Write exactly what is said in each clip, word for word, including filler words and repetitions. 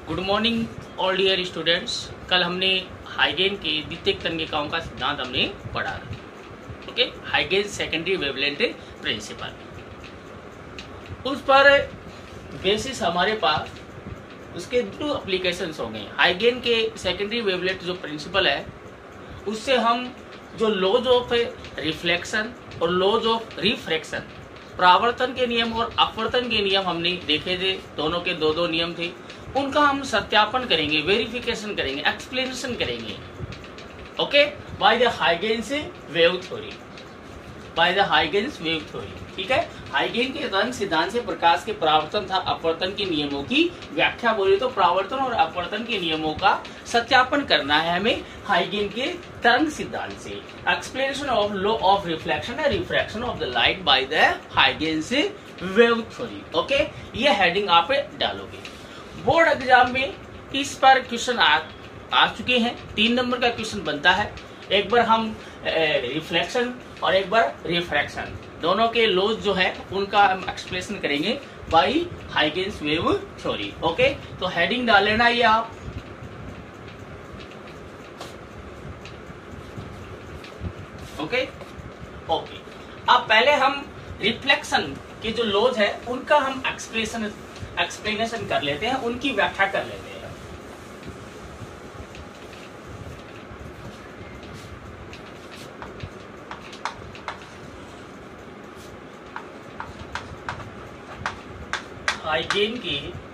Good morning all dear students. कल हमने हाइगेन के द्वितीयक तरंगिकाओं का सिद्धांत हमने पढ़ा। ओके, हाइगेन सेकेंडरी वेवलेंथ प्रिंसिपल, उस पर बेसिस हमारे पास उसके दो एप्लीकेशंस हो गए। हाइगेन के सेकेंडरी वेवलेंथ जो प्रिंसिपल है उससे हम जो लॉज ऑफ रिफ्लेक्शन और लॉज ऑफ रिफ्रैक्शन, परावर्तन के नियम और अपवर्तन के नियम हमने देखे थे। दोनों के दो दो नियम थे, उनका हम सत्यापन करेंगे, वेरिफिकेशन करेंगे, एक्सप्लेनेशन करेंगे। Okay, by the Huygens wave theory, by the Huygens wave theory. ठीक है, हाइगेन के तरंग सिद्धांत से प्रकाश के परावर्तन तथा अपवर्तन के नियमों की व्याख्या बोले तो परावर्तन और अपवर्तन के नियमों का सत्यापन करना है हमें हाइगेन के तरंग सिद्धांत से। Explanation of law of reflection and refraction of the light by the Huygens wave theory. Okay, ये हेडिंग आप डालोगे। बोर्ड एग्जाम में इस पर क्वेश्चन आ, आ चुके हैं। तीन नंबर का क्वेश्चन बनता है। एक बार हम रिफ्लेक्शन और एक बार रिफ्रैक्शन, दोनों के लॉज जो है उनका हम एक्सप्लेनेशन करेंगे by Huygens wave theory. Okay, तो हेडिंग डाल लेना ये आप। ओके ओके अब पहले हम रिफ्लेक्शन के जो लॉज है उनका हम एक्सप्लेनेशन एक्सप्लेनेशन कर लेते हैं, उनकी व्याख्या कर लेते हैं। हाइगेन के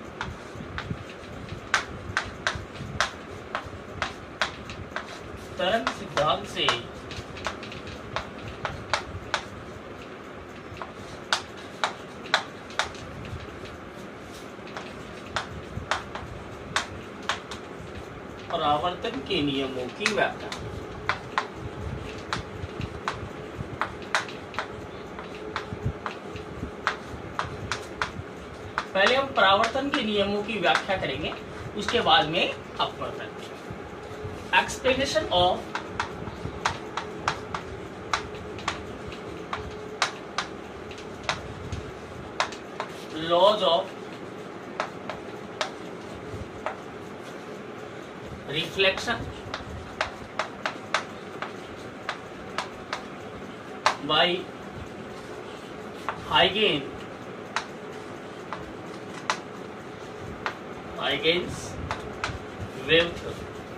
तरंग सिद्धांत से परावर्तन के नियमों की व्याख्या। पहले हम परावर्तन के नियमों की व्याख्या करेंगे, उसके बाद में अपवर्तन। Explanation of laws of reflection by हाइगेन हाइगेन्स वेव थ्योरी।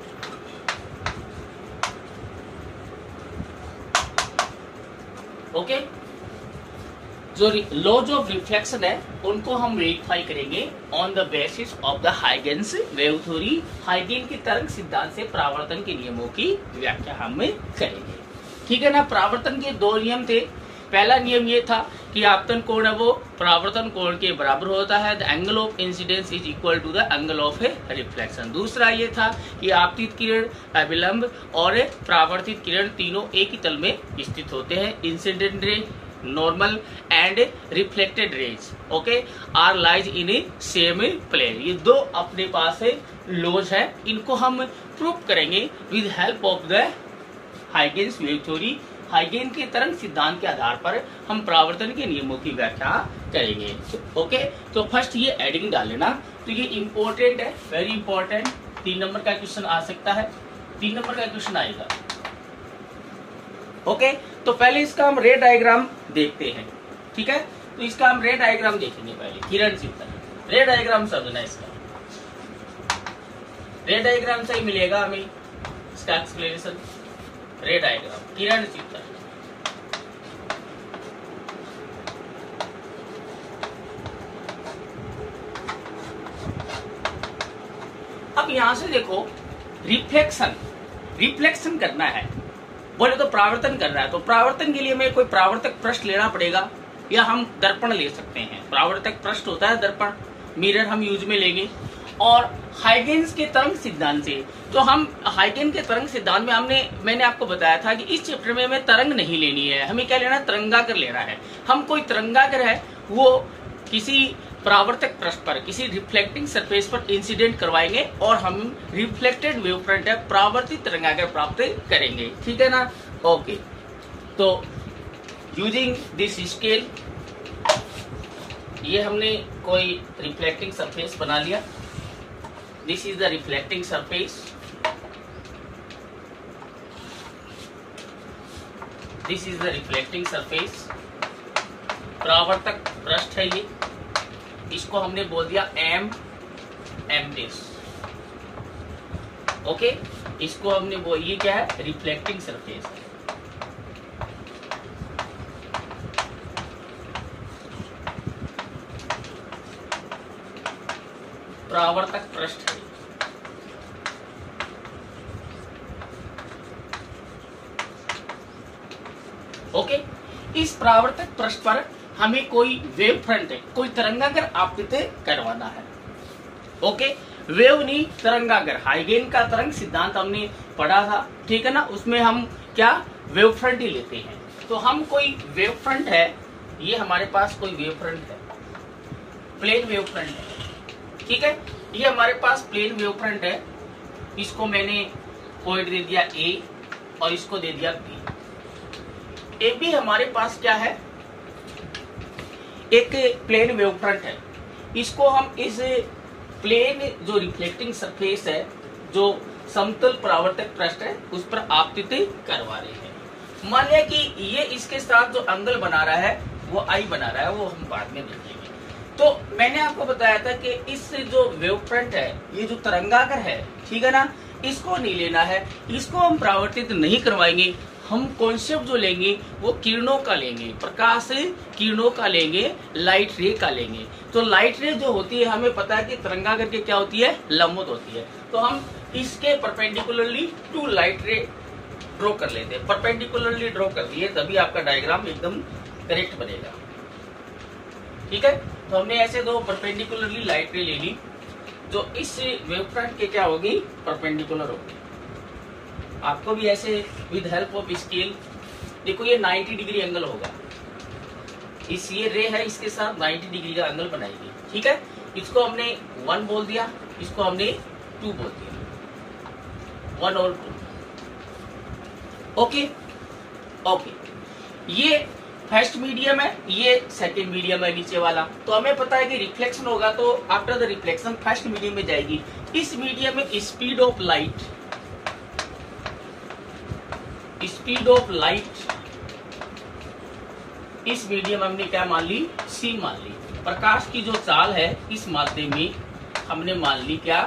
ओके, जो लॉज ऑफ रिफ्लेक्शन है उनको हम वेरीफाई करेंगे on the basis of the Huygens wave theory. हाइगेन के तरंग सिद्धांत से परावर्तन के नियमों की व्याख्या हम करेंगे। ठीक है ना। परावर्तन के दो नियम थे। पहला नियम ये था कि आपतन कोण है वो परावर्तन कोण के बराबर होता है, the angle of incidence is equal to the angle of reflection. दूसरा ये था कि आपतित किरण, अभिलंब और परावर्तित किरण तीनों एक ही तल में स्थित होते हैं। Incident ray, normal and reflected rays okay are lies in a same plane. ये दो अपने पास लॉज है, इनको हम प्रूव करेंगे with help of the Huygens wave theory. हाइगेन के तरंग सिद्धांत के आधार पर हम परावर्तन के नियमों की व्याख्या करेंगे। ओके, तो फर्स्ट ये एडिंग डाल लेना। तो ये इंपॉर्टेंट है, वेरी इंपॉर्टेंट। तीन नंबर का क्वेश्चन आ सकता है, तीन नंबर का क्वेश्चन आएगा। ओके, तो पहले इसका हम रे डायग्राम देखते हैं। ठीक है, तो इसका हम रे डायग्राम देखेंगे पहले। किरण चित्र रे डायग्राम समझना इसका। रे डायग्राम से ही मिलेगा हमें इसका एक्सप्लेनेशन। रे डायग्राम, किरण चित्र। अब यहां से देखो, रिफ्लेक्शन रिफ्लेक्शन करना है बोले तो परावर्तन करना है, तो परावर्तन के लिए हमें कोई परावर्तक पृष्ठ लेना पड़ेगा या हम दर्पण ले सकते हैं। परावर्तक पृष्ठ होता है दर्पण, मिरर हम यूज में लेंगे। और हाइगेन्स के तरंग सिद्धांत से, तो हम हाइगेन के तरंग सिद्धांत में हमने मैंने आपको बताया था कि इस चैप्टर में हमें तरंग नहीं लेनी है, हमें क्या लेना है, तरंगाकर लेना है। हम कोई तरंगाकर है वो किसी परावर्तक पृष्ठ पर, किसी रिफ्लेक्टिंग सरफेस पर इंसिडेंट करवाएंगे और हम रिफ्लेक्टेड वेव फ्रंट है परावर्तित तरंगाकर प्राप्त करेंगे। ठीक है ना। ओके, तो यूजिंग दिस स्केल ये हमने कोई रिफ्लेक्टिंग सरफेस बना लिया। This is the reflecting surface, this is the reflecting surface, परावर्तक पृष्ठ है ये, इसको हमने बोल दिया एम एम दिस, ओके। इसको हमने बोल, ये क्या है, रिफ्लेक्टिंग सरफेस है। परावर्तक पृष्ठ है, ओके। इस परावर्तक पृष्ठ पर हमें कोई वेव फ्रंट है, कोई तरंगागर आपतित करवाना है, ओके। वेव नहीं, तरंगागर, हाइगेन का तरंग सिद्धांत हमने पढ़ा था, ठीक है ना। उसमें हम क्या वेव फ्रंट ही लेते हैं। तो हम कोई वेव फ्रंट है, ये हमारे पास कोई वेव फ्रंट है, प्लेन वेव फ्रंट है, ठीक है। ये हमारे पास प्लेन वेव फ्रंट है, इसको मैंने पॉइंट दे दिया ए और इसको दे दिया बी। ए बी हमारे पास क्या है, एक प्लेन वेव फ्रंट है। इसको हम इस प्लेन जो रिफ्लेक्टिंग सरफेस है, जो समतल परावर्तक पृष्ठ है, उस पर आपतित करवा रहे हैं। मान लिया कि ये इसके साथ जो एंगल बना रहा है वो आई बना रहा है, वो हम बाद में देखेंगे। तो मैंने आपको बताया था कि इस जो वेव फ्रंट है, ये जो तरंगागर है, ठीक है ना, इसको नहीं लेना है, इसको हम परावर्तित नहीं करवाएंगे। हम कॉन्सेप्ट जो लेंगे वो किरणों का लेंगे, प्रकाश किरणों का लेंगे, लाइट रे का लेंगे। तो लाइट रे जो होती है, हमें पता है कि तरंगागर के क्या होती है, लंबवत होती है। तो हम इसके perpendicularly to light ray draw कर लेते हैं, परपेंडिकुलरली ड्रॉ कर दिए, तभी आपका डायग्राम एकदम करेक्ट बनेगा, ठीक है। तो हमने ऐसे दो परपेंडिकुलरली लाइट रे ले ली, जो इस वेव फ्रंट के क्या होगी, परपेंडिकुलर होगी। आपको भी ऐसे विद हेल्प ऑफ स्केल, देखो ये नब्बे डिग्री एंगल होगा, इस ये रे है, इसके साथ नब्बे डिग्री का एंगल बनाएगी, ठीक है। इसको हमने वन बोल दिया, इसको हमने टू बोल दिया, वन और टू, ओके ओके। ये फर्स्ट मीडियम है, ये सेकेंड मीडियम है नीचे वाला। तो हमें पता है कि रिफ्लेक्शन होगा तो after the reflection first medium में जाएगी। इस मीडियम में speed of light, speed of light, इस मीडियम हमने क्या मान ली, सी मान ली। प्रकाश की जो चाल है इस माध्यम में हमने मान ली क्या,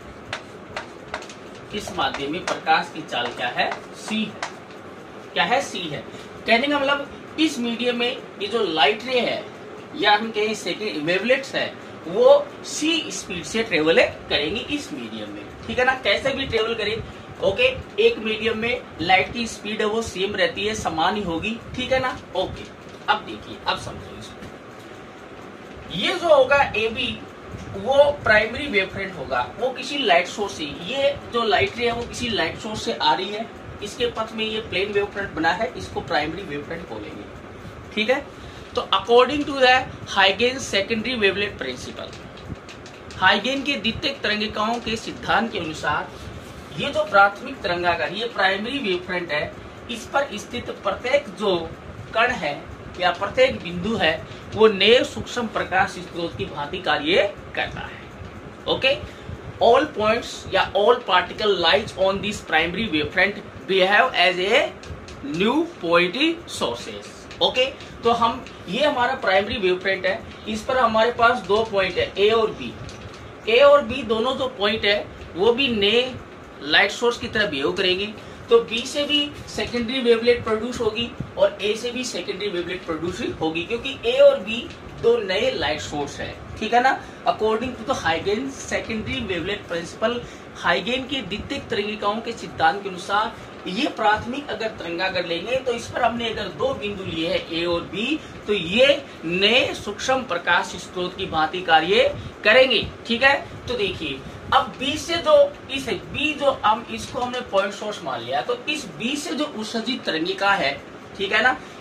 इस माध्यम में प्रकाश की चाल क्या है, सी है, क्या है, सी है। कहने का मतलब इस मीडियम में ये जो लाइट रे है, या हम कहें सेकेंड वेवलेट्स है, वो सी स्पीड से ट्रेवल करेंगी इस मीडियम में, ठीक है ना। कैसे भी ट्रेवल करें, ओके। एक मीडियम में लाइट की स्पीड है वो सेम रहती है, समान ही होगी, ठीक है ना, ओके। अब देखिए, अब समझो इसको। ये जो होगा ए बी, वो प्राइमरी वेवफ्रंट होगा, वो किसी लाइट सोर्स से, ये जो लाइट रे है वो किसी लाइट सोर्स से आ रही है, इसके पथ में ये प्लेन वेवफ्रंट बना है, इसको प्राइमरी वेवफ्रंट बोलेंगे, ठीक है। तो according to the हाइगेन secondary wavelet principal, हाइगेन के द्वितीयक तरंगिकाओं के सिद्धांत के अनुसार ये जो प्राथमिक तरंगाकार, ये प्राइमरी वेवफ्रंट है, इस पर स्थित प्रत्येक जो कण है या प्रत्येक बिंदु है, वो नए सूक्ष्म प्रकाश स्रोत की भांति कार्य करता है, ओके। ऑल पॉइंट्स या all particle lies on this primary wavefront behave as a new point sources, okay. तो हम, ये हमारा प्राइमरी वेवफ्रंट है, इस पर हमारे पास दो पॉइंट है, ए और बी। ए और बी दोनों जो पॉइंट है वो भी नए लाइट सोर्स की तरह बिहेव करेंगे। तो बी से भी सेकेंडरी वेवलेट प्रोड्यूस होगी और ए से भी सेकेंडरी वेवलेट प्रोड्यूस होगी, क्योंकि ए और बी दो नए लाइट सोर्स है, ठीक है ना। According to the हाइगेन secondary wavelet principal, हाइगेन की द्वितीयक तरंगिकाओं के सिद्धांत के अनुसार ये प्राथमिक अगर तरंगागर लेंगे तो इस पर हमने अगर दो बिंदु लिए हैं ए और बी, तो ये नए सूक्ष्म प्रकाश स्रोत की भांति कार्य करेंगे, ठीक है। तो देखिए, अब बी से जो इस बी जो हम इसको हमने पॉइंट सोर्स मान लिया, तो इस बी से जो उत्सर्जित तरंगिका है, ठीक है ना,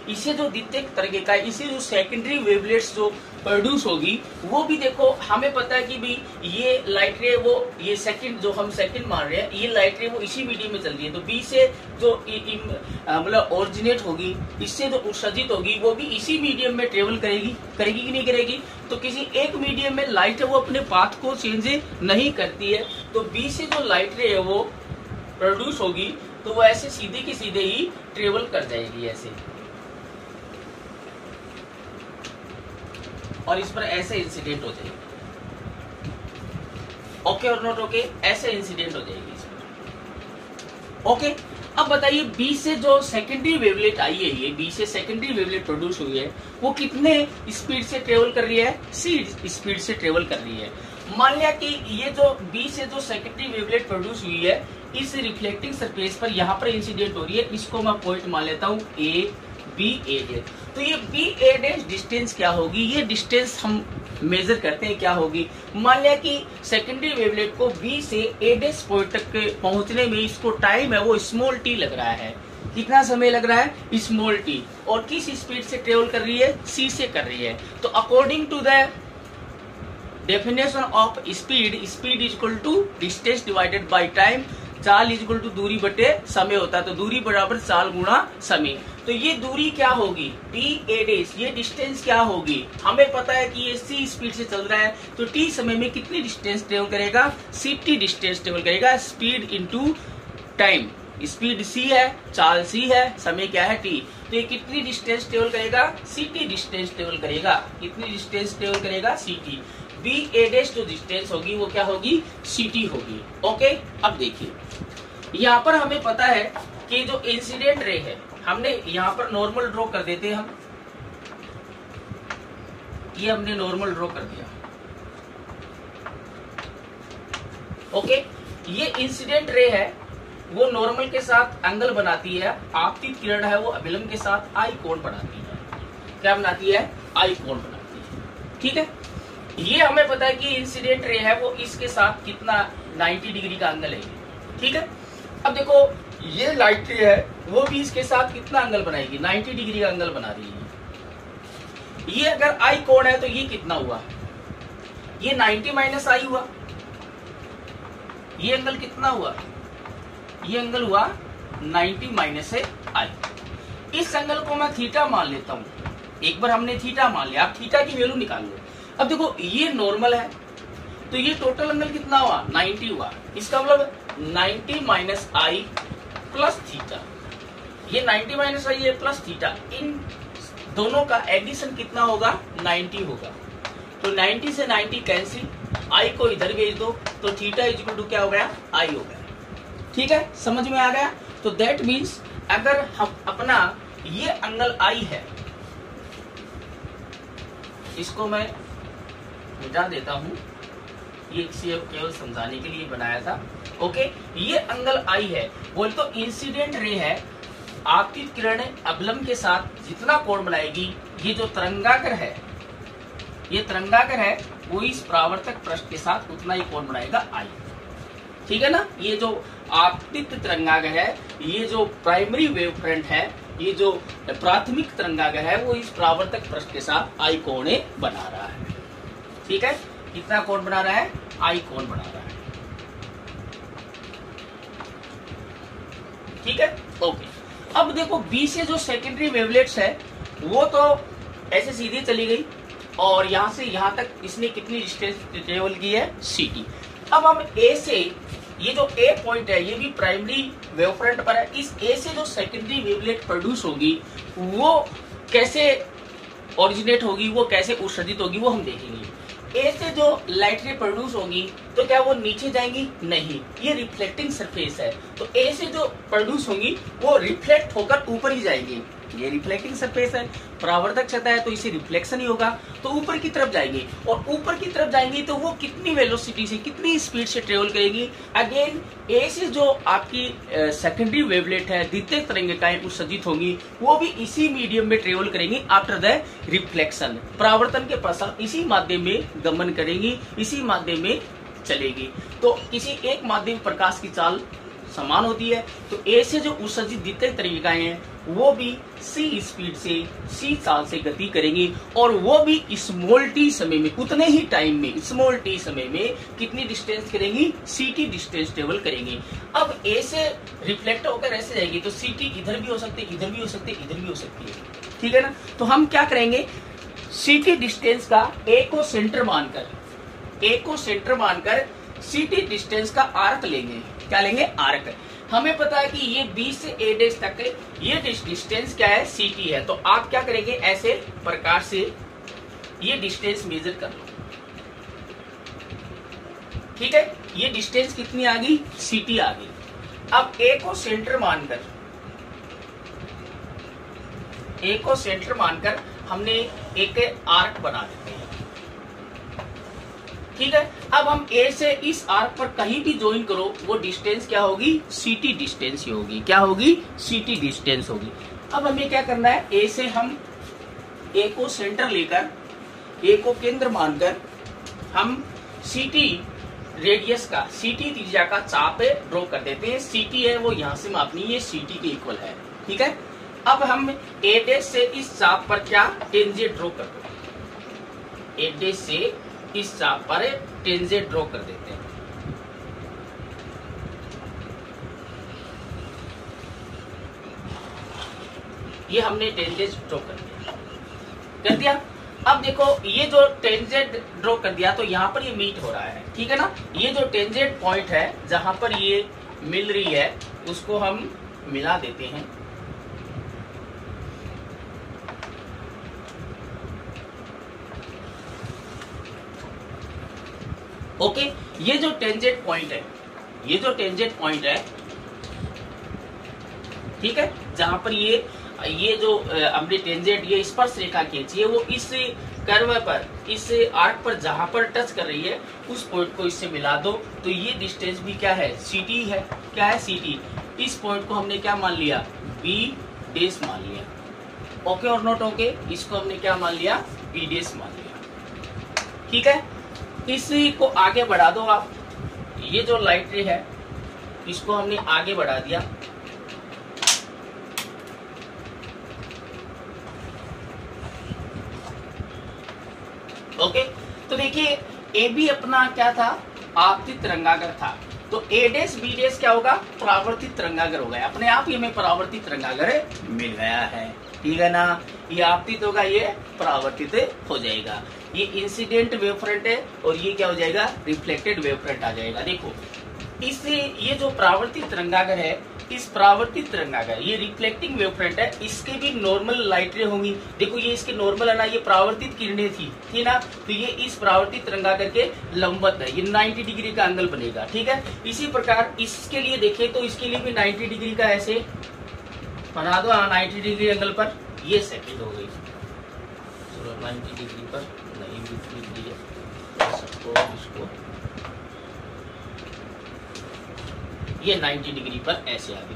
इससे जो द्वितीयक तरंगिका है, इससे जो सेकेंडरी वेवलेट्स जो प्रोड्यूस होगी वो भी देखो हमें पता है कि भी ये लाइट रे वो ये सेकंड जो हम सेकंड मान रहे हैं, ये लाइट रे वो इसी मीडियम में चल रही है, तो बी से जो मतलब ओरिजिनेट होगी, इससे जो उत्सर्जित होगी वो भी इसी मीडियम में ट्रेवल करेगी करेगी कि नहीं करेगी। तो किसी एक मीडियम में लाइट है वो अपने पाथ को चेंज नहीं करती है, तो बी से जो लाइट रे है वो प्रोड्यूस होगी तो वो ऐसे सीधे की सीधे ही ट्रेवल कर जाएगी ऐसे, और इस पर ऐसे इंसिडेंट हो जाएगी। ओके और नॉट ओके, ऐसे इंसिडेंट हो जाएगी इस पर। ओके, अब बताइए बी से जो सेकेंडरी वेवलेट आई है, ये बी से सेकेंडरी वेवलेट प्रोड्यूस हुई है वो कितने स्पीड से ट्रेवल कर रही है, सी स्पीड से ट्रेवल कर रही है। मान लिया कि ये जो बी से जो सेकेंडरी वेवलेट प्रोड्यूस हुई है इस रिफ्लेक्टिंग सरफेस पर यहाँ पर इंसिडेंट हो रही है, इसको मैं पॉइंट मान लेता हूँ ए बी ए डे। तो ये बी ए डैश डिस्टेंस क्या होगी, ये डिस्टेंस हम मेजर करते हैं क्या होगी। मान लिया कि सेकेंडरी वेवलेट को बी से ए डैश पॉइंट तक पहुंचने में इसको टाइम है वो स्मॉल टी लग रहा है। कितना समय लग रहा है, स्मॉल टी, और किस स्पीड से ट्रेवल कर रही है, सी से कर रही है। तो according to the definition of speed, speed is equal to distance divided by time, चाल इज इक्वल टू दूरी बटे समय होता है, तो दूरी बराबर चाल गुणा समय। तो ये दूरी क्या होगी, टी ए डेस, ये डिस्टेंस क्या होगी, हमें पता है कि ये सी स्पीड से चल रहा है, तो टी समय में कितनी डिस्टेंस ट्रेवल करेगा, सी टी डिस्टेंस ट्रेवल करेगा, speed into time. Speed C है, चाल सी है, समय क्या है टी, तो ये कितनी डिस्टेंस ट्रेवल करेगा, सी टी डिस्टेंस ट्रेवल करेगा। कितनी डिस्टेंस ट्रेवल करेगा, सी टी। बी ए डेस जो डिस्टेंस होगी वो क्या होगी, सी टी होगी। ओके, अब देखिए यहाँ पर हमें पता है कि जो इंसिडेंट रे है, हमने यहाँ पर नॉर्मल ड्रॉ कर देते हैं हम, ये हमने नॉर्मल ड्रॉ कर दिया। ओके, ये इंसिडेंट रे है वो नॉर्मल के साथ एंगल बनाती है, आपतित किरण है वो अभिलंब के साथ आई कोण बनाती है। क्या बनाती है, आई कोण बनाती है। ठीक है, ये हमें पता है कि इंसिडेंट रे है वो इसके साथ कितना नब्बे डिग्री का एंगल है। ठीक है, अब देखो ये लाइट रे है वो भी इसके साथ कितना एंगल बनाएगी, नब्बे डिग्री का एंगल बना रही है। ये अगर आई कोण है तो ये कितना हुआ, ये नब्बे माइनस आई हुआ, ये एंगल कितना हुआ, ये एंगल हुआ नब्बे माइनस है आई। इस एंगल को मैं थीटा मान लेता हूं, एक बार हमने थीटा मान लिया, आप थीटा की वैल्यू निकाल लो। अब देखो ये नॉर्मल है तो ये टोटल एंगल कितना हुआ, नब्बे हुआ, इसका मतलब नब्बे माइनस आई प्लस थीटा, ये नब्बे माइनस आई है प्लस थीटा, इन दोनों का एडिशन कितना होगा, नब्बे होगा। तो नब्बे से नब्बे कैंसिल, आई को इधर भेज दो तो थीटा इज इक्वल टू क्या हो गया, आई हो गया। ठीक है, समझ में आ गया। तो दैट मीन्स अगर हम अपना ये एंगल आई है, इसको मैं मिटा देता हूं, ये केवल समझाने के लिए बनाया था। ओके, ये एंगल आई है, बोल तो इंसिडेंट रे है, आपतित किरण अवलंब के साथ जितना कोण बनाएगी, ये जो तरंगाकर है, ये तरंगाकर है वो इस परावर्तक पृष्ठ के साथ उतना ही कोण बनाएगा आई। ठीक है ना, ये जो आपतित तरंगागर है, ये जो प्राइमरी वेव फ्रंट है, ये जो प्राथमिक तरंगागर है वो इस परावर्तक पृष्ठ के साथ आई कोण बना रहा है। ठीक है, कितना कोण बना रहा है, आई कोण बना रहा है। ठीक है, ओके। अब देखो बी से जो सेकेंडरी वेवलेट्स है वो तो ऐसे सीधे चली गई, और यहां से यहां तक इसने कितनी डिस्टेंस ट्रेवल की है, सी टी। अब हम ए से, ये जो ए पॉइंट है ये भी प्राइमरी वेवफ्रंट पर है, इस ए से जो सेकेंडरी वेवलेट प्रोड्यूस होगी वो कैसे ओरिजिनेट होगी, वो कैसे उत्सर्जित होगी, वो हम देखेंगे। ए से जो लाइट रे प्रोड्यूस होगी तो क्या वो नीचे जाएंगी, नहीं, ये रिफ्लेक्टिंग सरफेस है, तो ए से जो प्रोड्यूस होगी वो रिफ्लेक्ट होकर ऊपर ही जाएगी। ये रिफ्लेक्टिंग सरफेस है, परावर्तक सतह है, तो इसे रिफ्लेक्शन ही होगा, तो ऊपर की तरफ जाएंगे, और ऊपर की तरफ जाएंगी तो वो कितनी वेलोसिटी से, कितनी स्पीड से ट्रेवल करेगी। अगेन ए से जो आपकी सेकेंडरी वेवलेट है, द्वितीय तरंगिकाएं उत्सर्जित होंगी, वो भी इसी मीडियम में ट्रेवल करेंगी आफ्टर द रिफ्लेक्शन, परावर्तन के पश्चात इसी माध्यम में गमन करेंगी, इसी माध्यम में चलेगी। तो किसी एक माध्यम प्रकाश की चाल समान होती है, तो ए से जो उत्सर्जित द्वितीय तरंगिकाएं हैं वो भी सी स्पीड से सी चाल से गति करेंगे और वो भी स्मॉल टी समय में, उतने ही टाइम में, स्मॉल टी समय में कितनी डिस्टेंस करेंगी, सी टी डिस्टेंस ट्रेवल करेंगे। अब ए से रिफ्लेक्ट होकर ऐसे जाएगी तो सी टी इधर भी हो सकती है, इधर भी हो सकती है, इधर भी हो सकती है, ठीक है ना। तो हम क्या करेंगे, सी टी डिस्टेंस का ए को सेंटर मानकर, ए को सेंटर मानकर सी टी डिस्टेंस का आर्क लेंगे। क्या लेंगे, आर्क। हमें पता है कि ये बी से ए डेश तक ये डिस्टेंस क्या है, सी टी है। तो आप क्या करेंगे, ऐसे प्रकार से ये डिस्टेंस मेजर कर लो, ठीक है। ये डिस्टेंस कितनी आ गई, सी टी आ गई। अब ए को सेंटर मानकर, ए को सेंटर मानकर हमने एक आर्क बना देते हैं, ठीक है। अब हम ए से इस आर्क पर कहीं भी ज्वाइन करो, वो डिस्टेंस क्या होगी, सीटी डिस्टेंस ही होगी। क्या होगी, सीटी डिस्टेंस होगी। अब हमें क्या करना है, ए से हम ए को सेंटर लेकर, ए को केंद्र मानकर हम सीटी रेडियस का, सीटी त्रिज्या का चाप ड्रॉ कर देते हैं। सीटी है वो यहां से मापनी है, सीटी के इक्वल है, ठीक है। अब हम ए डैश से इस चाप पर क्या, टेंजेंट ड्रॉ कर दो। ए डैश से इस चाप पर टेंजेंट ड्रॉ कर देते हैं। ये हमने टेंजेंट ड्रॉ कर दिया, कर दिया। अब देखो ये जो टेंजेंट ड्रॉ कर दिया तो यहाँ पर ये मीट हो रहा है, ठीक है ना। ये जो टेंजेंट पॉइंट है जहां पर ये मिल रही है उसको हम मिला देते हैं। ओके okay, ये जो टेंजेंट पॉइंट है, ये जो टेंजेंट पॉइंट है, ठीक है, जहां पर ये ये जो हमने टेंजेंट ये स्पर्श रेखा खींची है वो इस कर्व पर, इस आर्क पर जहां पर टच कर रही है उस पॉइंट को इससे मिला दो। तो ये डिस्टेंस भी क्या है, सीटी है। क्या है, सीटी। इस पॉइंट को हमने क्या मान लिया, बी डेश मान लिया। ओके और नोट ओके, इसको हमने क्या मान लिया, बी डेश मान लिया, ठीक है। इसी को आगे बढ़ा दो आप, ये जो लाइट रे है इसको हमने आगे बढ़ा दिया। ओके, तो देखिए ए बी अपना क्या था, आपतित तरंगागर था। तो ए डैश बी डैश क्या होगा, परावर्तित तरंगागर हो गया। अपने आप ही हमें परावर्तित तरंगागर मिल गया है, ठीक है ना। ये आपतित होगा, ये परावर्तित हो जाएगा। ये इंसिडेंट वेव फ्रंट है और ये क्या हो जाएगा, रिफ्लेक्टेड वेव फ्रंट आ जाएगा। देखो इससे ये जो परावर्तित तरंगागर है, इस परावर्तित तरंगागर, ये रिफ्लेक्टिंग वेव फ्रंट है, इसके भी नॉर्मल लाइट रे होंगी। देखो ये इसके नॉर्मल है ना, ये परावर्तित किरणें थी, थी ना। तो ये इस परावर्तित तरंगागर के लंबवत है, ये नब्बे डिग्री का एंगल बनेगा, ठीक है। इसी प्रकार इसके लिए देखें तो इसके लिए भी नब्बे डिग्री का ऐसे बना दो, नब्बे डिग्री एंगल पर ये सेटिंग हो गई। चलो नब्बे डिग्री पर नहीं लिख दिया सबको, इसको ये नब्बे डिग्री पर ऐसे आ गई,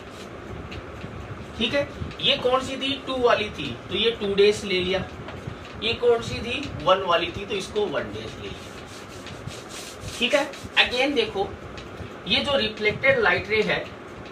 ठीक है। ये कौन सी थी, टू वाली थी, तो ये टू डेज ले लिया। ये कौन सी थी, वन वाली थी, तो इसको वन डेज ले लिया, ठीक है। अगेन देखो ये जो रिफ्लेक्टेड लाइट रे है,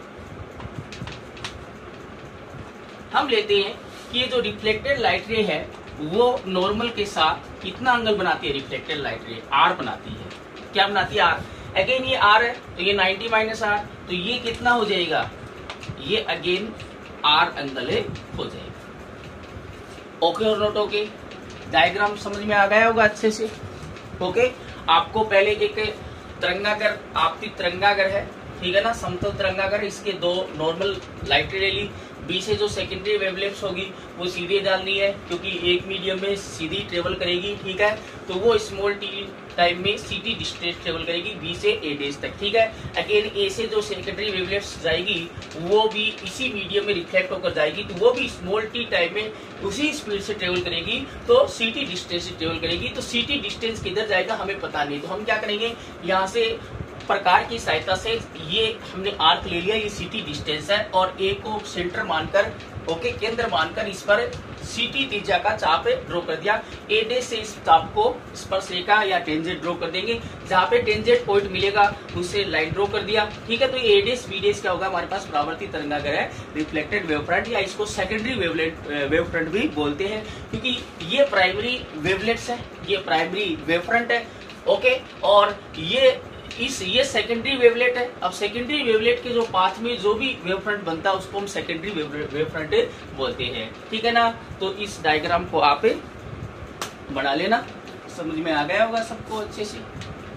हम लेते हैं कि ये जो रिफ्लेक्टेड लाइट रे है वो नॉर्मल के साथ कितना एंगल बनाती है, रिफ्लेक्टेड लाइट रे आर बनाती है। क्या बनाती है, आर। अगेन ये आर है तो ये नब्बे माइनस आर, तो ये कितना हो जाएगा, ये अगेन आर एंगल हो जाएगा। ओके और नोट ओके, डायग्राम समझ में आ गया होगा अच्छे से। ओके, आपको पहले एक तरंगागर, आपतित तरंगागर है, ठीक है ना, समतल तरंगागर, इसके दो नॉर्मल लाइट रे ली। बी से जो सेकेंडरी वेवलेंथ होगी वो सीधे डालनी है क्योंकि एक मीडियम में सीधी ट्रेवल करेगी, ठीक है। तो वो स्मॉल टी टाइम में सीटी डिस्टेंस ट्रेवल करेगी बी से ए डेज तक, ठीक है। अगेन ए से जो सेकेंडरी वेवलेंथ जाएगी वो भी इसी मीडियम में रिफ्लेक्ट होकर जाएगी, तो वो भी स्मॉल टी टाइम में उसी स्पीड से ट्रेवल करेगी, तो सीटी डिस्टेंस से ट्रेवल करेगी। तो सीटी डिस्टेंस किधर जाएगा हमें पता नहीं, तो हम क्या करेंगे, यहाँ से प्रकार की सहायता से ये हमने आर्क ले लिया, ये सीटी डिस्टेंस है और ए को सेंटर मानकर ओके केंद्र मानकर इस पर सीटी त्रिज्या का चाप ड्रॉ कर दिया। ए डे से इस चाप को स्पर्शरेखा या टेंजेंट ड्रॉ कर देंगे, जहां पे टेंजेंट पॉइंट मिलेगा उससे लाइन ड्रॉ कर दिया। ठीक है, तो ए डेस बी डेस क्या होगा, हमारे पास परावर्तित तरंगागर है, रिफ्लेक्टेड वेव फ्रंट, या इसको सेकेंडरी वेवलेट वेव फ्रंट भी बोलते हैं, क्योंकि ये प्राइमरी वेवलेट्स है, ये प्राइमरी वेव फ्रंट है। ओके, और ये इस ये सेकेंडरी वेवलेट है। अब सेकेंडरी वेवलेट के जो पाथ में जो भी वेव फ्रंट बनता है उसको हम सेकेंडरी वेव फ्रंट बोलते हैं। ठीक है ना, तो इस डायग्राम को आप बना लेना, समझ में आ गया होगा सबको अच्छे से।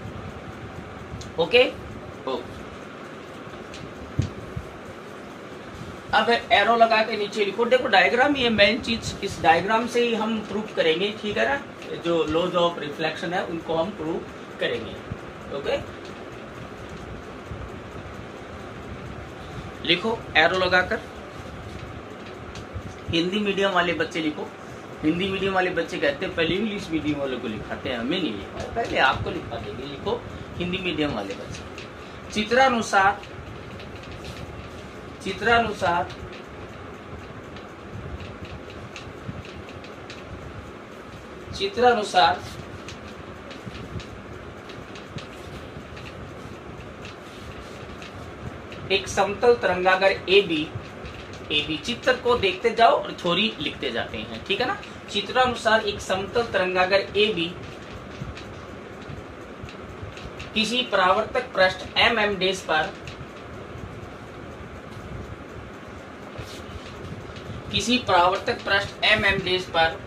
ओके, ओ अब एरो लगा के नीचे लिखो। देखो डायग्राम, ये मेन चीज इस डायग्राम से ही हम प्रूव करेंगे। ठीक है ना, जो लॉज ऑफ रिफ्लेक्शन है उनको हम प्रूव करेंगे। ओके, लिखो एरो लगाकर। हिंदी मीडियम वाले बच्चे लिखो। हिंदी मीडियम वाले बच्चे कहते हैं पहले इंग्लिश मीडियम वालों को लिखाते हैं, हमें नहीं लिखा, पहले आपको लिखा देंगे। लिखो हिंदी मीडियम वाले बच्चे। चित्रानुसार चित्रानुसार चित्रानुसार एक समतल तरंगागर ए बी ए बी चित्र को देखते जाओ और थ्योरी लिखते जाते हैं। ठीक है ना, चित्रानुसार एक समतल तरंगागर ए बी किसी परावर्तक पृष्ठ एम एम डेस पर किसी परावर्तक पृष्ठ एम एम डेस पर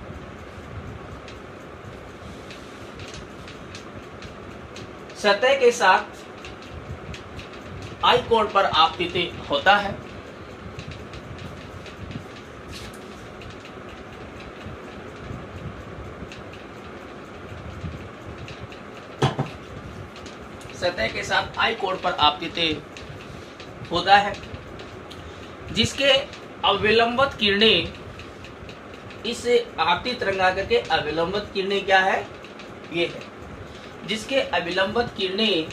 सतह के साथ आई कोण पर आपतित होता है। सतह के साथ आई कोण पर आपतित होता है, जिसके अविलंबित किरणें, इस आपतित तरंगागर के अविलंबित किरणें क्या है, ये है, जिसके अविलंबित किरणें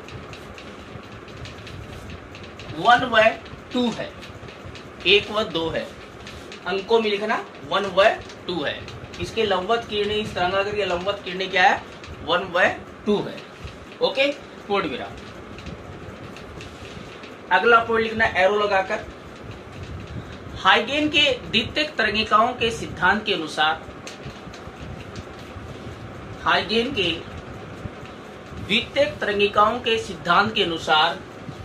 वन व टू है, एक व दो है, अंकों में लिखना वन व टू है। इसके लंबवत किरणें, इस तरंगागर की लंबवत किरणें क्या है, वन व टू है। ओके, पूर्ण विराम। अगला पॉइंट लिखना एरो लगाकर। हाइगेन के द्वितीयक तरंगिकाओं के सिद्धांत के अनुसार हाइगेन के द्वितीयक तरंगिकाओं के सिद्धांत के अनुसार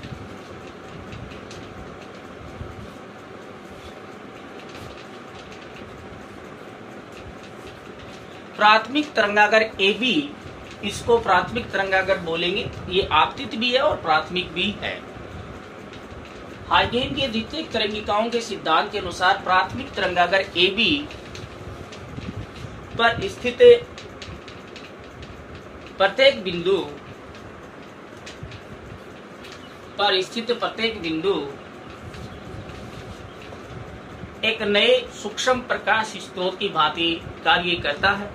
प्राथमिक तरंगागर ए बी, इसको प्राथमिक तरंगागर बोलेंगे, ये आपतित भी है और प्राथमिक भी है। हाइगेन के द्वितीयक तरंगिकाओं के सिद्धांत के अनुसार प्राथमिक तरंगागर ए बी पर स्थित प्रत्येक बिंदु पर स्थित प्रत्येक बिंदु एक नए सूक्ष्म प्रकाश स्रोत की भांति कार्य करता है।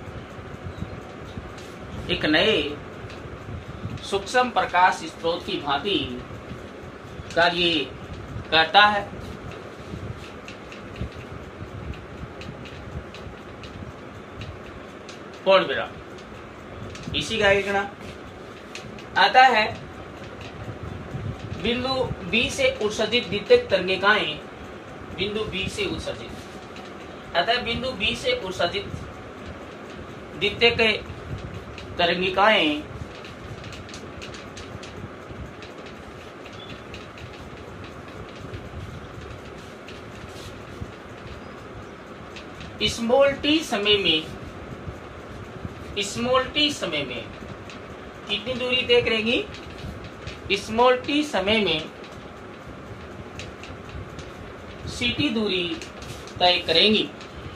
एक नए सूक्ष्म प्रकाश स्रोत की भांति कार्य करता है। पूर्ण विराम। इसी का लिखना आता है, बिंदु बी से उत्सर्जित द्वितीयक तरंगिकाएं, बिंदु बी से उत्सर्जित अतः बिंदु बी से उत्सर्जित द्वितीयक तरंगिकाएं स्मॉल टी समय में स्मॉल टी समय में कितनी दूरी तय करेंगी, स्मॉल टी समय में सीटी दूरी तय करेंगी,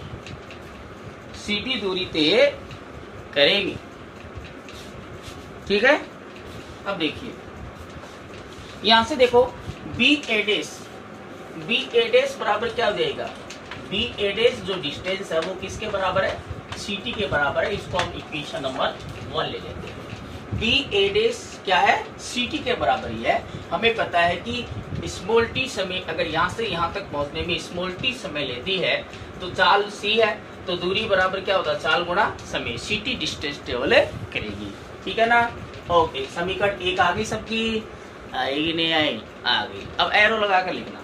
सीटी दूरी तय करेंगी। ठीक है, अब देखिए यहां से देखो बी एडेस बी एडेस बराबर क्या हो जाएगा, बी एडेस जो डिस्टेंस है वो किसके बराबर है, सीटी के बराबर है। इसको हम इक्वेशन नंबर वन ले लेते हैं। बी एडेस क्या है, ct के बराबर ही है। हमें पता है कि स्मॉल टी समय अगर यहाँ से यहाँ तक पहुंचने में स्मॉल टी समय लेती है तो चाल c है, तो दूरी बराबर क्या होता है, चाल गुणा समय, ct डिस्टेंस ट्रेवल करेगी। ठीक है ना। ओके, समीकरण एक आ गई सबकी, आएगी नहीं आएगी, आ गई। अब एरो लगा कर लिखना,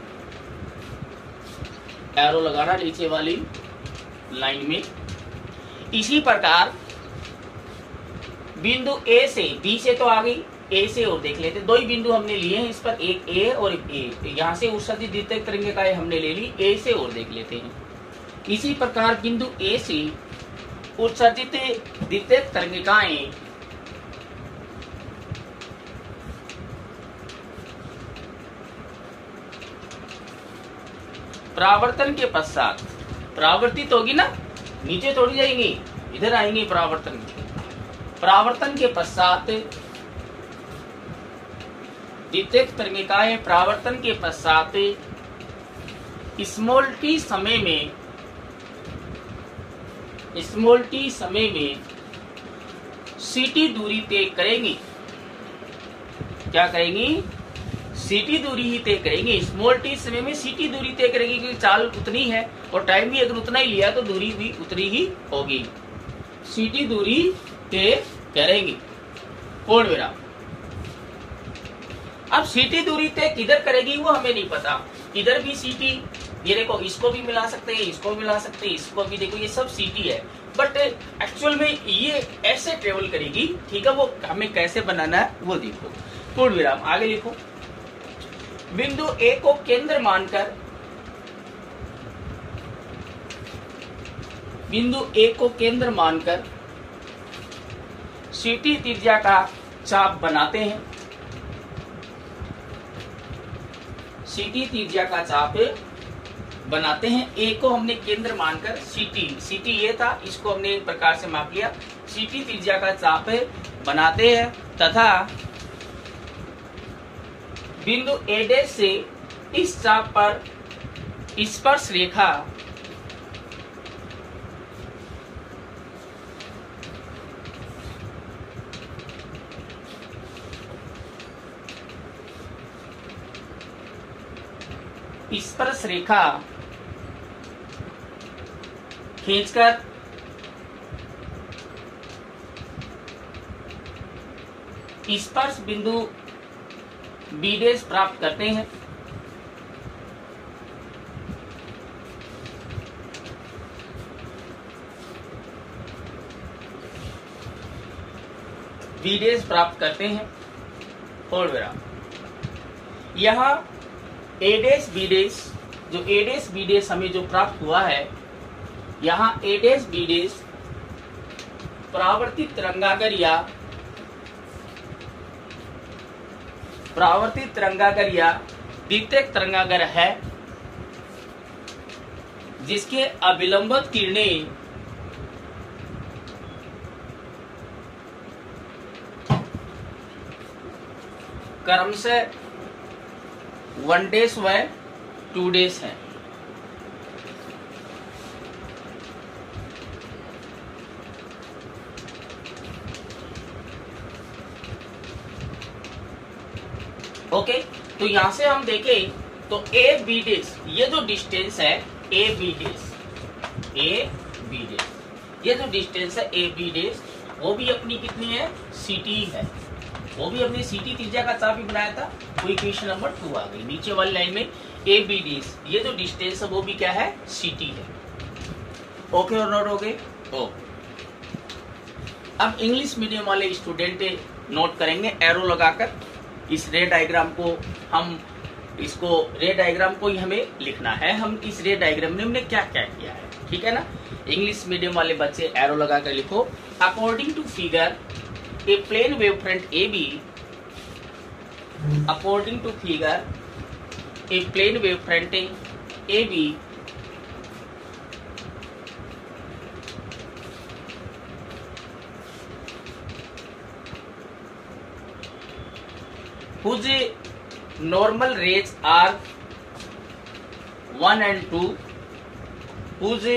एरो लगाना नीचे वाली लाइन में। इसी प्रकार बिंदु ए से, बी से तो आ गई, ए से और देख लेते, दो ही बिंदु हमने लिए हैं इस पर, एक ए और एक ए, यहाँ से उत्सर्जित द्वितीयक तरंगिकाएं हमने ले ली, ए से और देख लेते हैं। इसी प्रकार बिंदु ए से उत्सर्जित द्वितीयक तरंगिकाएं परावर्तन के पश्चात परावर्तित होगी ना, नीचे थोड़ी जाएंगी, इधर आएंगी परावर्तन। परावर्तन के पश्चात द्वितीयक तरंगिकाएं परावर्तन के पश्चात स्मॉल टी समय में स्मॉल टी समय में ct दूरी तय करेंगी। क्या करेंगी, ct दूरी ही तय करेंगी। स्मॉल टी समय में ct दूरी तय करेंगी, क्योंकि चाल उतनी है और टाइम भी अगर उतना ही लिया तो दूरी भी उतनी ही होगी। ct दूरी तय करेंगी, पूर्ण विराम। अब ct दूरी तय किधर करेगी वो हमें नहीं पता, इधर भी ct, ये देखो इसको भी मिला सकते हैं, इसको भी मिला सकते हैं, इसको भी, देखो ये सब ct है, बट एक्चुअल में ये ऐसे ट्रेवल करेगी। ठीक है, वो हमें कैसे बनाना है वो देखो। पूर्ण विराम, आगे लिखो। बिंदु ए को केंद्र मानकर बिंदु ए को केंद्र मानकर ct त्रिज्या का चाप बनाते हैं। ct त्रिज्या का चाप बनाते हैं। ए को हमने केंद्र मानकर ct ct ये था, इसको हमने एक प्रकार से माप लिया। ct त्रिज्या का चाप बनाते हैं तथा बिंदु ए डैश से इस चाप पर स्पर्श रेखा स्पर्श रेखा खींचकर स्पर्श बिंदु बी डैश प्राप्त करते हैं। बी डैश प्राप्त करते हैं, पूर्ण विराम। यहाँ ए डैश बी डैश, जो ए डैश बी डैश हमें जो प्राप्त हुआ है, यहाँ ए डैश बी डैश परावर्तित तरंगागर या परावर्तित तरंगागर या द्वितीयक तरंगागर है, जिसके अभिलंबित किरणें क्रमशः वन डैश व टू डैश है। ओके okay, तो यहां से हम देखें तो ए बी डैश, ये जो डिस्टेंस है A B dash A B dash, ये जो डिस्टेंस है ए बी डैश, वो भी अपनी कितनी है, ct है। वो भी हमने ct त्रिज्या का चाप ही बनाया था, वो इक्वेशन नंबर टू आ गई। नीचे वाली लाइन में ए बी डैश, ये जो डिस्टेंस है वो भी क्या है, ct है। ओके और नोट हो गए। ओ अब इंग्लिश मीडियम वाले स्टूडेंट नोट करेंगे एरो लगाकर। इस रे डायग्राम को हम इसको रे डायग्राम को ही हमें लिखना है। हम इस रे डायग्राम में हमने क्या क्या किया है, ठीक है ना। इंग्लिश मीडियम वाले बच्चे एरो लगाकर लिखो। According to figure a plane wave front A B, according to figure a plane wave front A B whose normal rays are one and two, whose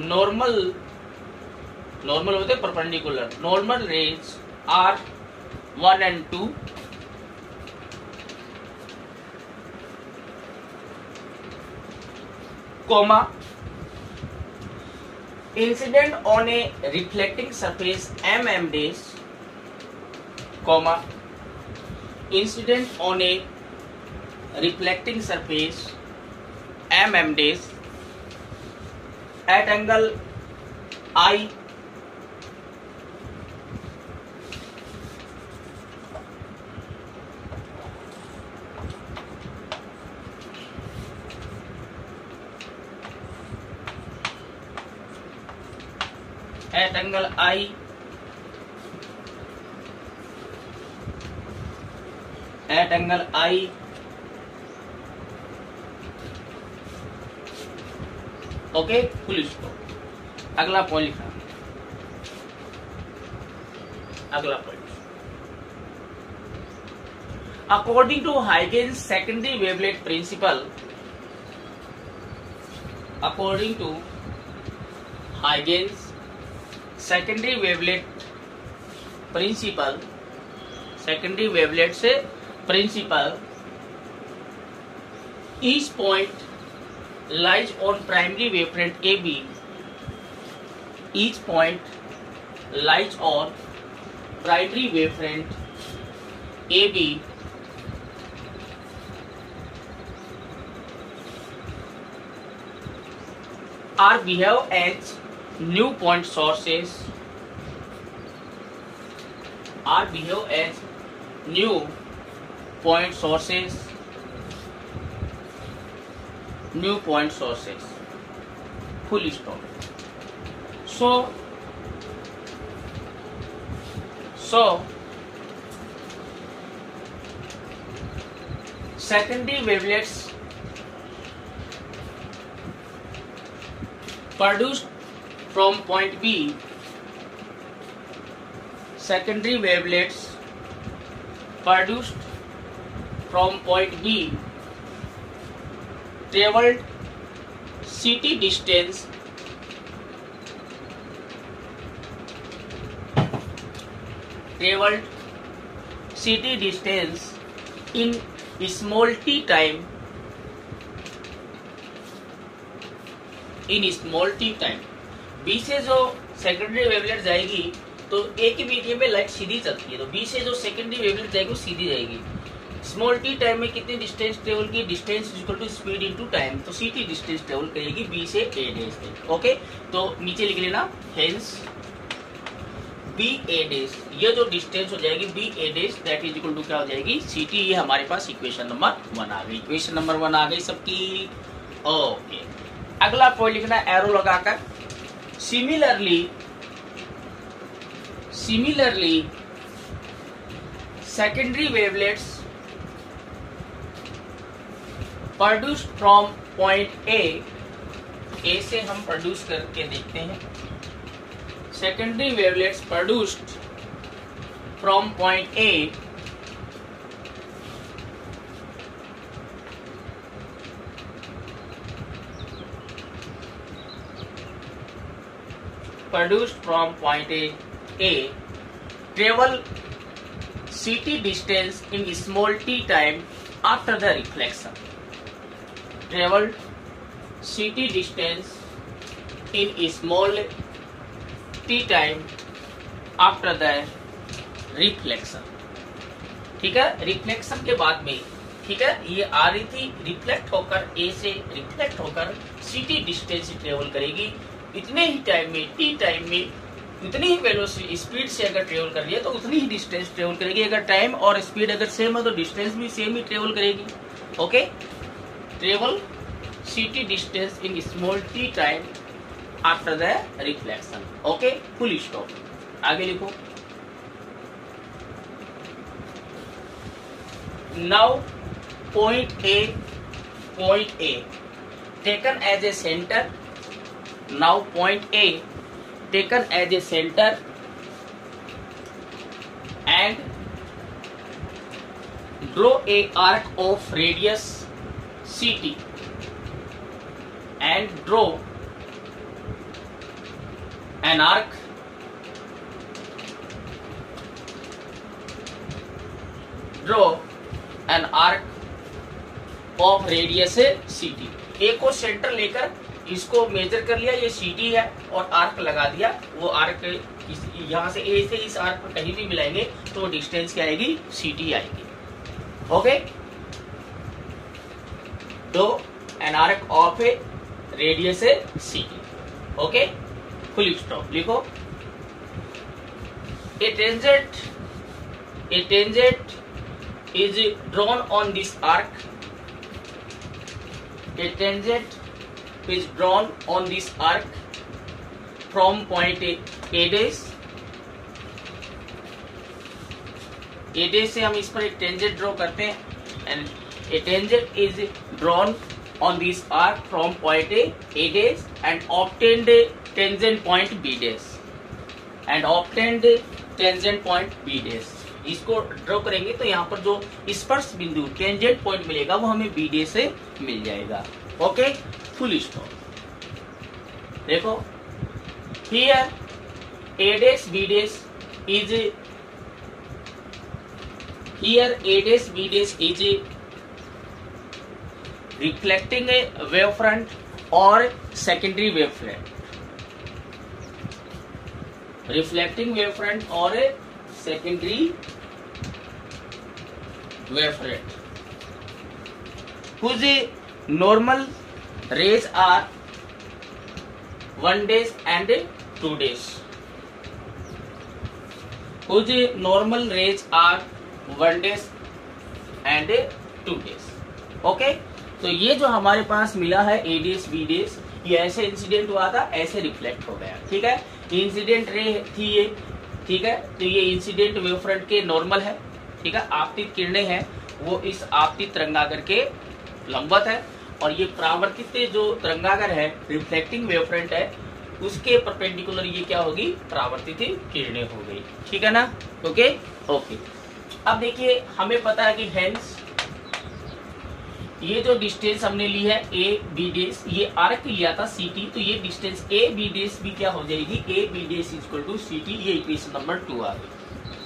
normal normal होते perpendicular, normal rays are one and two, comma, incident on a reflecting surface M M dash, comma, incident on a reflecting surface M M dash at angle I at angle I at angle I okay, full stop. अगला point लिखा, अगला point, according to Huygens secondary wavelet principle, according to Huygens secondary wavelet principle, secondary wavelet से principle, each point lies on primary wavefront A B. Each point lies on primary wavefront A B are behave as new point sources, are behave as new point sources, new point sources, full stop. So, so secondary wavelets produced from point B, secondary wavelets produced from point B traveled C T distance traveled C T distance in small t time, in small t time. B से जो secondary wavelet जाएगी तो ए के medium में light सीधी चलती है, तो B से जो सेकेंडरी वेवलेट जाएगी वो सीधी जाएगी। स्मॉल टी टाइम में कितनी डिस्टेंस ट्रेवल की, distance equal to speed into time, तो सी टी डिस्टेंस ट्रेवल करेगी बी से ए डेज तक। ओके, तो नीचे लिख लेना हेंस बी ए डेज, ये जो डिस्टेंस हो जाएगी B A dash that is equal to क्या हो जाएगी सी टी। ये हमारे पास इक्वेशन नंबर वन आ गई, इक्वेशन नंबर वन आ गई सबकी। ओके, अगला पॉइंट लिखना एरो लगाकर, similarly similarly secondary wavelets produced from point A, A से हम प्रोड्यूस करके देखते हैं, secondary wavelets produced from point A produced from point A, A travel C T distance in small t time after the reflection. Traveled C T distance in small t time after the reflection. ठीक है, reflection के बाद में, ठीक है, ये आ रही थी रिफ्लेक्ट होकर A से रिफ्लेक्ट होकर C T डिस्टेंस ट्रेवल करेगी, इतने ही टाइम में टी टाइम में उतनी ही वेलोसिटी स्पीड से अगर ट्रेवल कर रही है तो उतनी ही डिस्टेंस ट्रेवल करेगी। अगर टाइम और स्पीड अगर सेम है तो डिस्टेंस भी सेम ही ट्रेवल करेगी। Okay, travel C T distance in small T time after the reflection. Okay, full stop. आगे लिखो, now point A point A taken as a centre, now point A taken as a center and draw a arc of radius C T and draw an arc draw an arc of radius C T. A को centre लेकर इसको major कर लिया, ये C T है, और arc लगा दिया। वो आर्क यहाँ से ए से इस आर्क पर कहीं भी मिलाएंगे तो डिस्टेंस क्या आएगी, सी टी आएगी। ओके, तो an arc of a radius C T. Okay, full stop लिखो। A tangent a tangent is drawn on this arc. A tangent is drawn on this arc from point A, A dash A dash से हम इस पर एक tangent draw करते हैं, and a tangent is drawn on this arc from point A, A dash and obtained tangent point B dash and obtained tangent point B dash। इसको draw करेंगे तो यहाँ पर जो स्पर्श बिंदु टेंजेंट पॉइंट मिलेगा वो हमें बी डे से मिल जाएगा। Okay, full stop. देखो, here A dash B dash is here A dash B dash is reflecting a wave front और secondary wave front, reflecting wave front और secondary wavefront whose normal rays are one days and two days, whose normal rays are one days and two days। Okay, तो ये जो हमारे पास मिला है ए डेस B डेस, ये ऐसे इंसिडेंट हुआ था, ऐसे रिफ्लेक्ट हो गया। ठीक है, इंसिडेंट रे थी ये। ठीक है, तो ये इंसिडेंट वेव फ्रंट के नॉर्मल है। ठीक है, आपतित किरणें हैं वो इस आपतित तरंगागर के लंबवत है, और ये परावर्तित जो तरंगागर है, रिफ्लेक्टिंग वेव फ्रंट है, उसके परपेंडिकुलर ये क्या होगी, परावर्तित किरणें हो गई। ठीक है ना। ओके ओके, अब देखिए हमें पता है कि हेंस ये जो डिस्टेंस हमने ली है ए बी डेस, ये आर्क लिया था सी टी, तो ये डिस्टेंस ए बी डेस भी क्या हो जाएगी, A B dash equal to C T. ये इक्वेशन नंबर टू आ गई।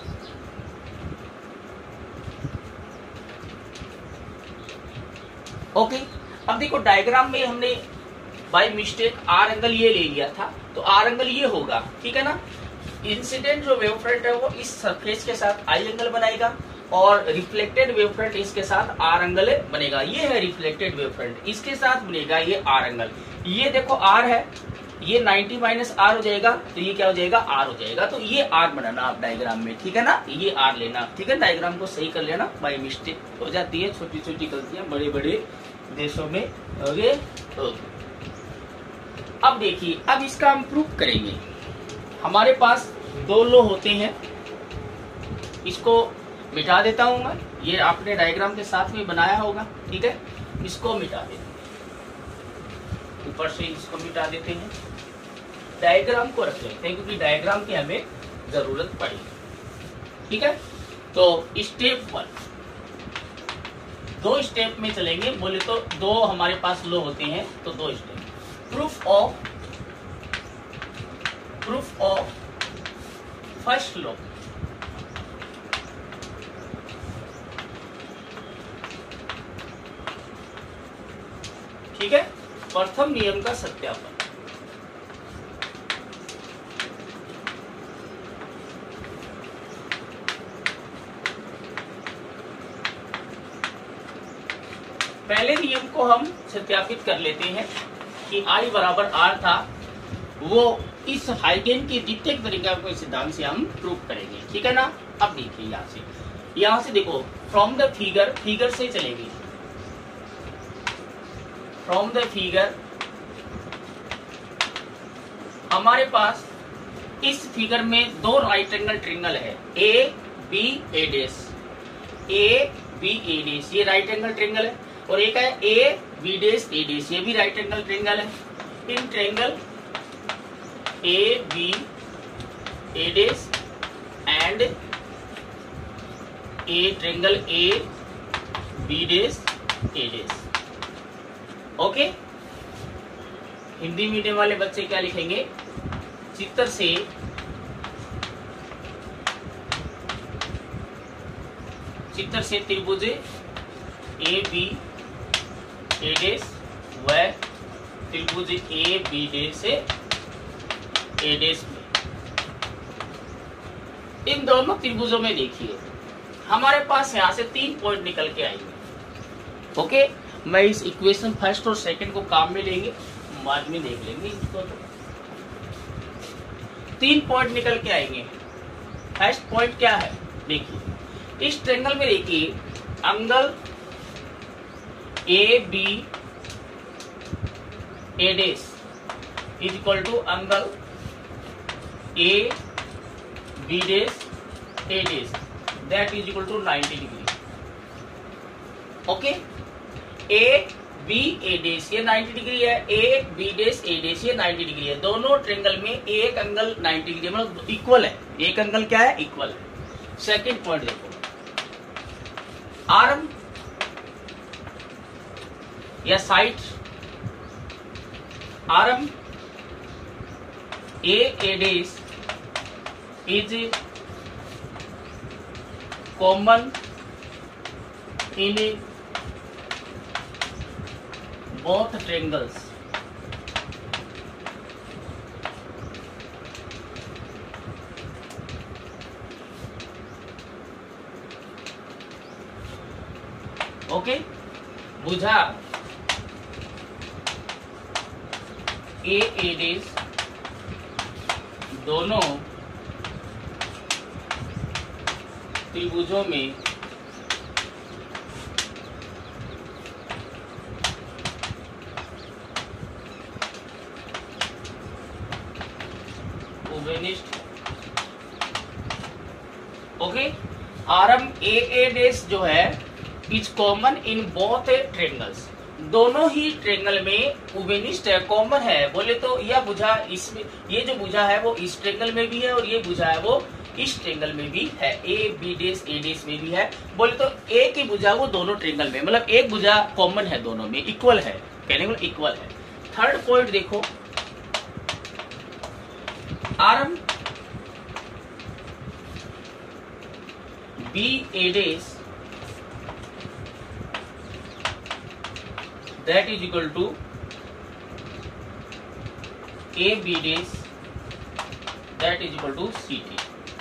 ओके, अब देखो डायग्राम में हमने बाय मिस्टेक आर एंगल ये ले लिया था, तो आर एंगल ये होगा। ठीक है ना। इंसिडेंट जो वेव फ्रंट है वो इस सरफेस के साथ आई एंगल बनाएगा, और रिफ्लेक्टेड वेव फ्रंट इसके साथ आर एंगल बनेगा। ये है रिफ्लेक्टेड वेव फ्रंट, इसके साथ बनेगा ये आर एंगल। ये देखो आर है, ये नाइंटी माइनस आर हो जाएगा, तो ये क्या हो जाएगा, आर हो जाएगा। तो ये आर बनाना आप डायग्राम में। ठीक है ना, ये आर लेना। ठीक है, डायग्राम को सही कर लेना, बाय मिस्टेक हो जाती है, छोटी छोटी गलतियां बड़े बड़े देशों में। ओके ओके, अब देखिए, अब इसका हम प्रूफ करेंगे। हमारे पास दो लो होते हैं, इसको मिटा देता हूं मैं, ये आपने डायग्राम के साथ में बनाया होगा। ठीक है, इसको मिटा देते हैं, ऊपर से इसको मिटा देते हैं, डायग्राम को रख लेते हैं क्योंकि डायग्राम की हमें जरूरत पड़ेगी। ठीक है, तो स्टेप वन, दो स्टेप में चलेंगे। बोले तो दो हमारे पास लो होते हैं, तो दो step. Proof of proof of first लो। ठीक है, प्रथम नियम का सत्यापन। पहले नियम को हम सत्यापित कर लेते हैं कि I बराबर R था, वो इस हाइगेन के द्वितीयक तरीका के सिद्धांत से हम प्रूव करेंगे। ठीक है ना। अब देखिए यहाँ से यहाँ से देखो, फ्रॉम द फिगर, फिगर से चलेंगे। फ्रॉम द फिगर हमारे पास इस फिगर में दो राइट एंगल ट्रायंगल है, A B A days, A B A डेस, ये राइट एंगल ट्रायंगल है, और एक है ए बी डेस ए डेस, ये भी राइट एंगल ट्रायंगल है। In triangle A B A dash and A triangle A B dash A dash. Okay, Hindi medium वाले बच्चे क्या लिखेंगे, चित्र से चित्र से त्रिभुज ए बी ए डेश व त्रिभुज ए बी डेश से ए डेश में, इन दोनों त्रिभुजों में देखिए हमारे पास यहां से तीन पॉइंट निकल के आएंगे। ओके, मैं इस इक्वेशन फर्स्ट और सेकंड को काम में लेंगे, बाद में देख लेंगे इसको। तो तीन पॉइंट निकल के आएंगे। फर्स्ट पॉइंट क्या है, देखिए इस ट्रायंगल में देखिए angle A B A dash is equal to angle A B dash A dash, that is equal to ninety degree. Okay, A B A dash ये नाइंटी डिग्री है, A B dash A dash ये ninety degree है। दोनों triangle में एक angle ninety degree मतलब equal है, एक एंगल क्या है, इक्वल है। सेकंड पॉइंट देखो, आर्म या side, arm A A dash is common in both triangles. Okay, बुझा ए ए डेश दोनों त्रिभुजों में okay, arm A A dash जो है is common in both triangles, दोनों ही ट्रायंगल में उबेनिस्ट है, कॉमन है। बोले तो यह भुजा इसमें, ये जो भुजा है वो इस ट्रायंगल में भी है और ये भुजा है वो इस ट्रायंगल में भी है, A B dash A dash में भी है। बोले तो ए की भुजा वो दोनों ट्रायंगल में, मतलब एक भुजा कॉमन है, दोनों में इक्वल है, कहने को इक्वल है। थर्ड पॉइंट देखो, arm B A dash that is equal to A B dash that is equal to C T.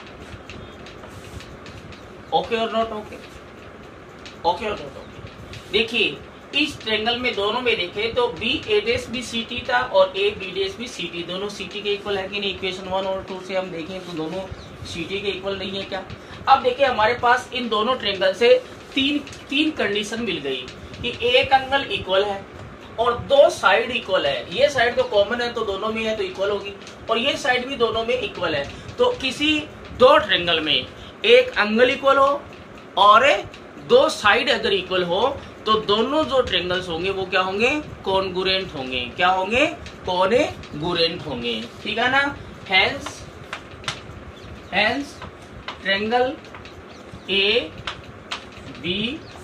Okay और नॉट ओके, ओके और नॉट ओके। देखिए इस ट्रायंगल में दोनों में देखें तो बी ए डेश भी सी टी था और ए बी डेश भी सी टी, दोनों सी टी के इक्वल है कि नहीं। इक्वेशन वन और टू से हम देखें तो दोनों सी टी के इक्वल नहीं है क्या। अब देखिए हमारे पास इन दोनों ट्रायंगल से तीन तीन कंडीशन मिल गई कि एक एंगल इक्वल है और दो साइड इक्वल है। ये साइड तो कॉमन है तो दोनों में है तो इक्वल होगी, और ये साइड भी दोनों में इक्वल है। तो किसी दो ट्रायंगल में एक एंगल इक्वल हो और दो साइड अगर इक्वल हो तो दोनों जो ट्रायंगल्स होंगे वो क्या होंगे, कॉन्ग्रुएंट होंगे। क्या होंगे, कॉन्ग्रुएंट होंगे, ठीक है ना। Hence hence triangle A B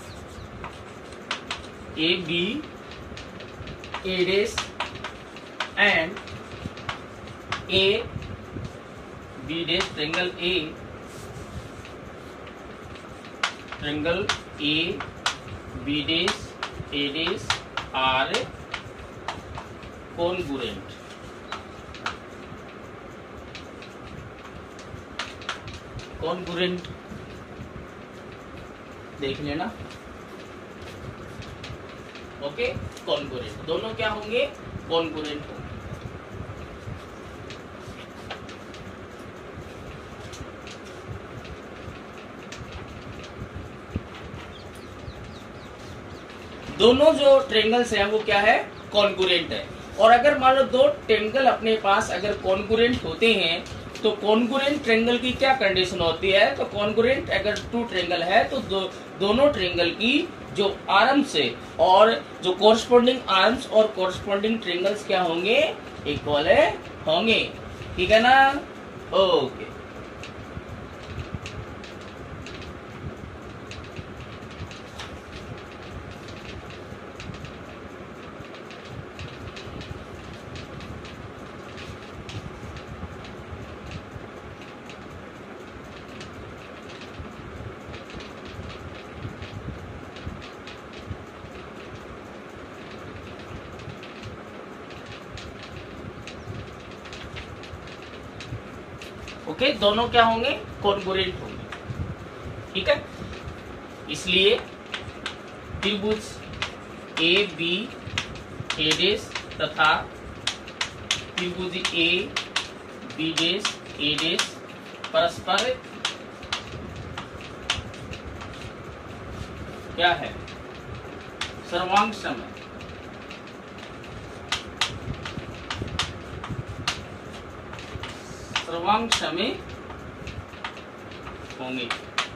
A B A dash and A B dash, triangle A triangle A B dash A dash are congruent. Congruent देख लेना, ओके। कॉन्ग्रुएंट दोनों क्या होंगे, कॉन्ग्रुएंट होंगे। दोनों जो ट्रायंगल्स हैं वो क्या है, कॉन्ग्रुएंट है। और अगर मान लो दो ट्रायंगल अपने पास अगर कॉन्ग्रुएंट होते हैं तो कॉन्ग्रुएंट ट्रायंगल की क्या कंडीशन होती है, तो कॉन्ग्रुएंट अगर टू ट्रायंगल है तो दो, दोनों ट्रायंगल की जो आर्म्स है और जो कोरस्पोंडिंग आर्म्स और कोरस्पोंडिंग ट्रायंगल्स क्या होंगे, इक्वल है होंगे, ठीक है ना। ओके, ओके, दोनों क्या होंगे, कॉन्ग्रुएंट होंगे, ठीक है। इसलिए त्रिभुज ए बी ए डेश तथा त्रिभुज A B dash A dash परस्पर क्या है, सर्वांगसम है। सर्वांगसम होंगे,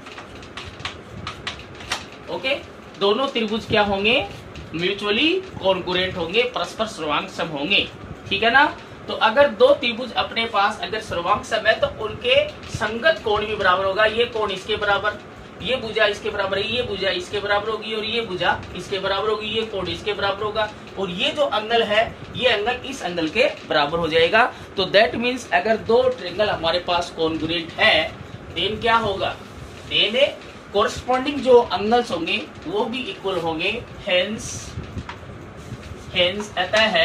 ओके। दोनों त्रिभुज क्या होंगे, म्यूचुअली कॉन्ग्रुएंट होंगे, परस्पर सर्वांगसम होंगे, ठीक है ना। तो अगर दो त्रिभुज अपने पास अगर सर्वांगसम है तो उनके संगत कोण भी बराबर होगा। ये कोण इसके बराबर, ये भुजा इसके बराबर है, ये भुजा इसके बराबर होगी और ये भुजा इसके बराबर होगी, ये कोण इसके बराबर होगा और ये जो एंगल है ये एंगल इस एंगल के बराबर हो जाएगा। तो दैट मीन्स अगर दो ट्रायंगल हमारे पास कॉन्ग्रुएंट है देन क्या होगा, देन कोरस्पॉन्डिंग जो एंगल्स होंगे वो भी इक्वल होंगे। हेंस हेंस अतः है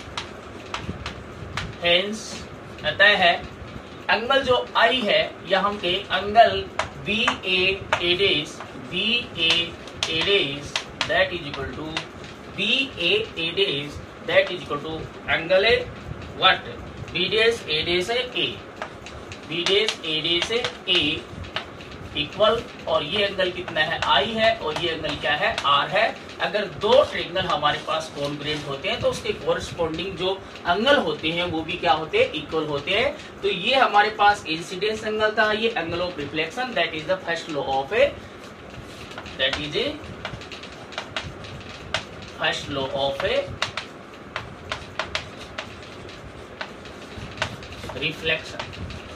हेंस अतः है एंगल जो आई है यहाँ पे angle B A A dash B A A dash that is equal to B A A dash that is equal to angle है what, B dash A dash है A, B dash A dash है A equal, और ये angle कितना है, आई है, और ये एंगल क्या है, आर है। अगर दो ट्रायंगल हमारे पास कॉन्ग्रुएंट होते हैं तो उसके कोरस्पॉन्डिंग जो एंगल होते हैं वो भी क्या होते हैं, इक्वल होते हैं। तो ये हमारे पास इंसिडेंस एंगल था, ये angle of reflection, that is the first law of a that is a first law of a reflection,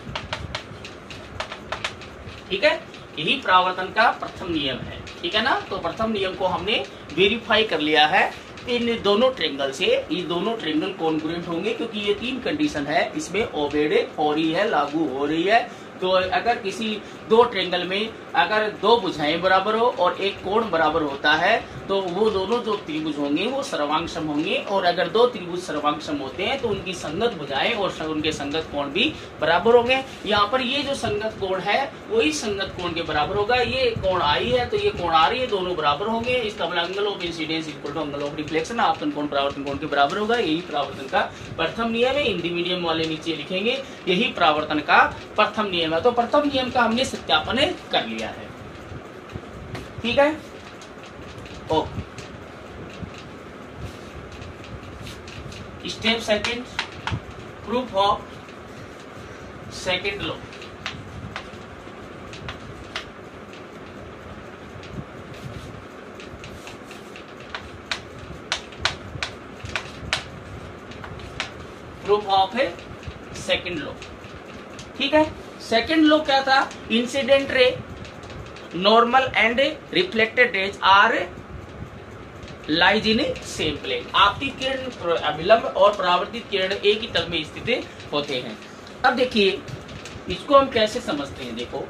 ठीक है। यही परावर्तन का प्रथम नियम है, ठीक है ना। तो प्रथम नियम को हमने वेरीफाई कर लिया है इन दोनों ट्रायंगल से। ये दोनों ट्रायंगल कॉन्ग्रुएंट होंगे क्योंकि ये तीन कंडीशन है, इसमें ओबेड हो रही है, लागू हो रही है। तो अगर किसी दो ट्रायंगल में अगर दो भुजाएं बराबर हो और एक कोण बराबर होता है तो वो दोनों जो त्रिभुज होंगे वो सर्वांगसम होंगे, और अगर दो त्रिभुज सर्वांगसम होते हैं तो उनकी संगत भुजाएं और उनके संगत कोण भी बराबर होंगे। यहाँ पर ये जो संगत कोण है वही संगत कोण के बराबर होगा। ये कोण आई है तो ये कोण आ रही है, दोनों बराबर होंगे। इसका मतलब angle of incidence equal to angle of reflection, आपतन कोण परावर्तन कोण के बराबर होगा। यही परावर्तन का प्रथम नियम है। हिंदी मीडियम वाले नीचे लिखेंगे यही परावर्तन का प्रथम नियम है। तो प्रथम नियम का हमने सत्यापन कर लिया है, ठीक है। Okay, step second, proof of second law. Proof of a second law, ठीक है। सेकंड लॉ क्या था, incident ray, normal and reflected rays are lies in same plane. आपतित किरण, अभिलंब और परावर्तित किरण एक ही तल में स्थित होते हैं। अब देखिए इसको हम कैसे समझते हैं, देखो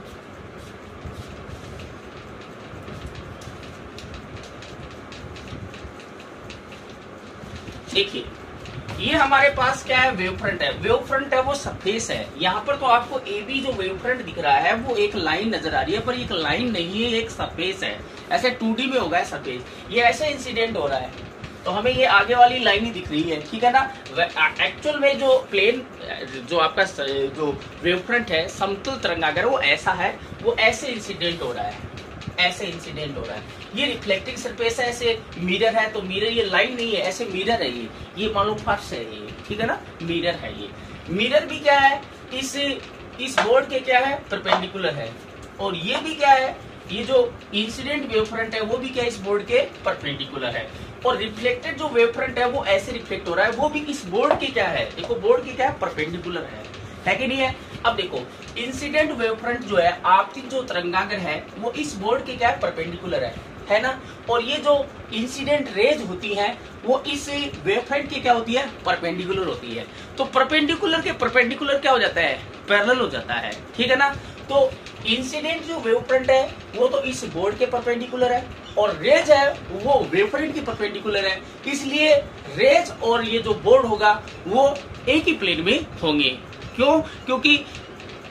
देखिए ये हमारे पास क्या है, वेव फ्रंट है। वेव फ्रंट है वो सरफेस है। यहाँ पर तो आपको ए बी जो वेव फ्रंट दिख रहा है वो एक लाइन नजर आ रही है, पर एक लाइन नहीं है, एक सरफेस है। ऐसे टू डी में होगा सरफेस, ये ऐसे इंसिडेंट हो रहा है तो हमें ये आगे वाली लाइन ही दिख रही है, ठीक है ना। एक्चुअल में जो प्लेन जो आपका जो वेव फ्रंट है, समतल तरंगागर, वो ऐसा है, वो ऐसे इंसिडेंट हो रहा है, ऐसे इंसिडेंट हो रहा है। ये रिफ्लेक्टिंग सरफेस है, ऐसे मिरर है, तो मिरर ये लाइन नहीं है, ऐसे मिरर है। ये ये मान लो फर्श है ये, ठीक है ना, मिरर है ये। मिरर भी क्या है, इस इस बोर्ड के क्या है, परपेंडिकुलर है। और ये भी क्या है, ये जो इंसिडेंट वेव फ्रंट है वो भी क्या, इस बोर्ड के परपेंडिकुलर है। और रिफ्लेक्टेड जो वेव फ्रंट है वो ऐसे रिफ्लेक्ट हो रहा है, वो भी इस बोर्ड के क्या है, देखो बोर्ड के क्या है, परपेंडिकुलर है, है कि नहीं है। अब देखो इंसिडेंट वेव फ्रंट जो है, आपतित जो तरंगागर है वो इस बोर्ड के क्या है, परपेंडिकुलर है, है ना। और ये जो इंसिडेंट रेज होती हैं वो इस वेव फ्रंट की क्या होती है, परपेंडिकुलर होती है। तो परपेंडिकुलर के परपेंडिकुलर क्या हो जाता है, पैरेलल हो जाता है, ठीक है ना। तो इंसिडेंट जो वेव फ्रंट है वो तो इस बोर्ड के परपेंडिकुलर है, और रेज है वो वेव फ्रंट की परपेंडिकुलर है। इसलिए रेज और ये जो बोर्ड होगा वो एक ही प्लेन में होंगे। क्यों, क्योंकि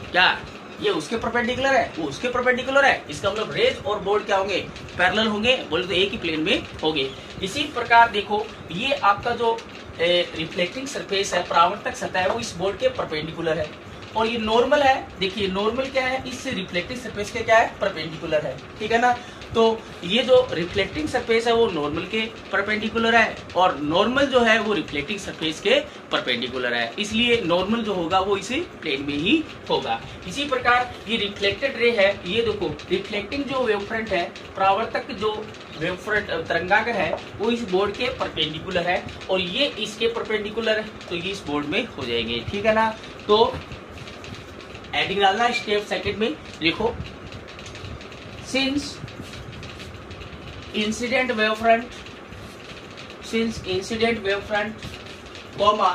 क्या ये उसके परपेंडिकुलर है, वो उसके परपेंडिकुलर है, इसका मतलब रेज और बोर्ड क्या होंगे, पैरेलल होंगे, बोले तो एक ही प्लेन में होंगे। इसी प्रकार देखो ये आपका जो रिफ्लेक्टिंग सरफेस है, परावर्तक सतह है, वो इस बोर्ड के परपेंडिकुलर है, और ये नॉर्मल है। देखिए नॉर्मल क्या है, इस रिफ्लेक्टिंग सरफेस के क्या है, परपेंडिकुलर है, ठीक है ना। तो ये जो रिफ्लेक्टिंग सरफेस है वो नॉर्मल के परपेंडिकुलर है, और नॉर्मल जो है वो रिफ्लेक्टिंग सरफेस के परपेंडिकुलर है, इसलिए नॉर्मल जो होगा वो इसी प्लेन में ही होगा। इसी प्रकार ये रिफ्लेक्टेड रे है, ये देखो रिफ्लेक्टिंग जो वेव फ्रंट है, परावर्तक जो वेव फ्रंट तरंगागर है, वो इस बोर्ड के परपेंडिकुलर है, और ये इसके परपेंडिकुलर है, तो ये इस बोर्ड में हो जाएंगे, ठीक है ना। तो एडिंग डालना स्टेप सेकंड में, लिखो since incident wave front, since incident wave front comma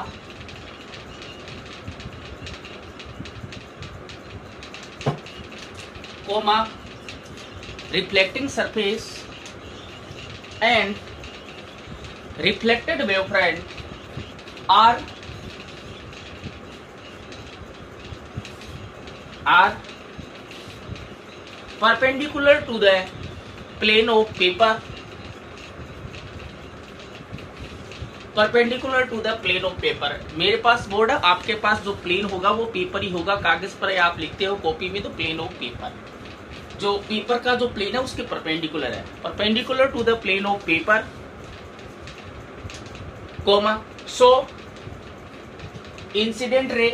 comma reflecting surface and reflected wave front are are perpendicular to the plane of paper, perpendicular to the plane of paper। मेरे पास board है, आपके पास जो plane होगा वो paper ही होगा, कागज पर आप लिखते हो कॉपी में तो प्लेन ऑफ पेपर, जो पेपर का जो प्लेन है उसके परपेंडिकुलर है, perpendicular to the plane of paper comma so incident ray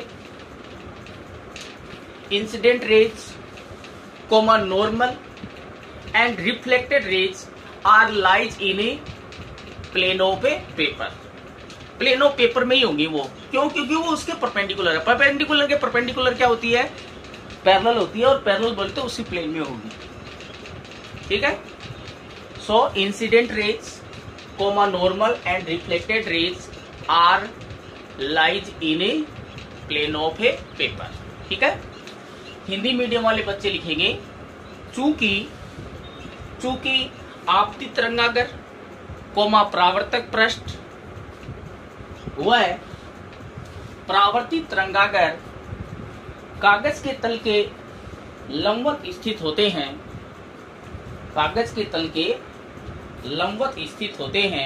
incident rays comma normal and reflected rays are lies in a plane of a paper। Plane of paper में ही होंगी वो, क्यों, क्योंकि वो उसके परपेंडिकुलर है। परपेंडिकुलर के परपेंडिकुलर क्या होती है, पैरेलल होती है, और पैरेलल बोलते उसी प्लेन में होगी, ठीक है। So incident rays comma normal and reflected rays are lies in a plane of a paper, ठीक है। हिंदी मीडियम वाले बच्चे लिखेंगे चूंकि चूंकि आपतित तरंगागर कोमा परावर्तक पृष्ठ वह परावर्तित तरंगागर कागज के तल के लंबवत स्थित होते हैं, कागज के तल के लंबवत स्थित होते हैं,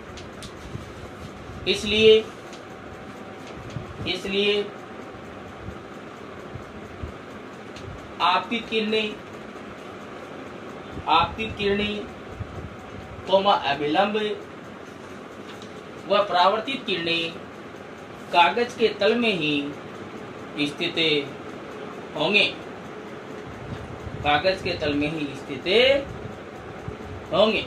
इसलिए इसलिए आपतित किरणें आपतित किरणें कोमा अभिलंब व परावर्तित किरणें कागज के तल में ही स्थित होंगे, कागज के तल में ही स्थित होंगे।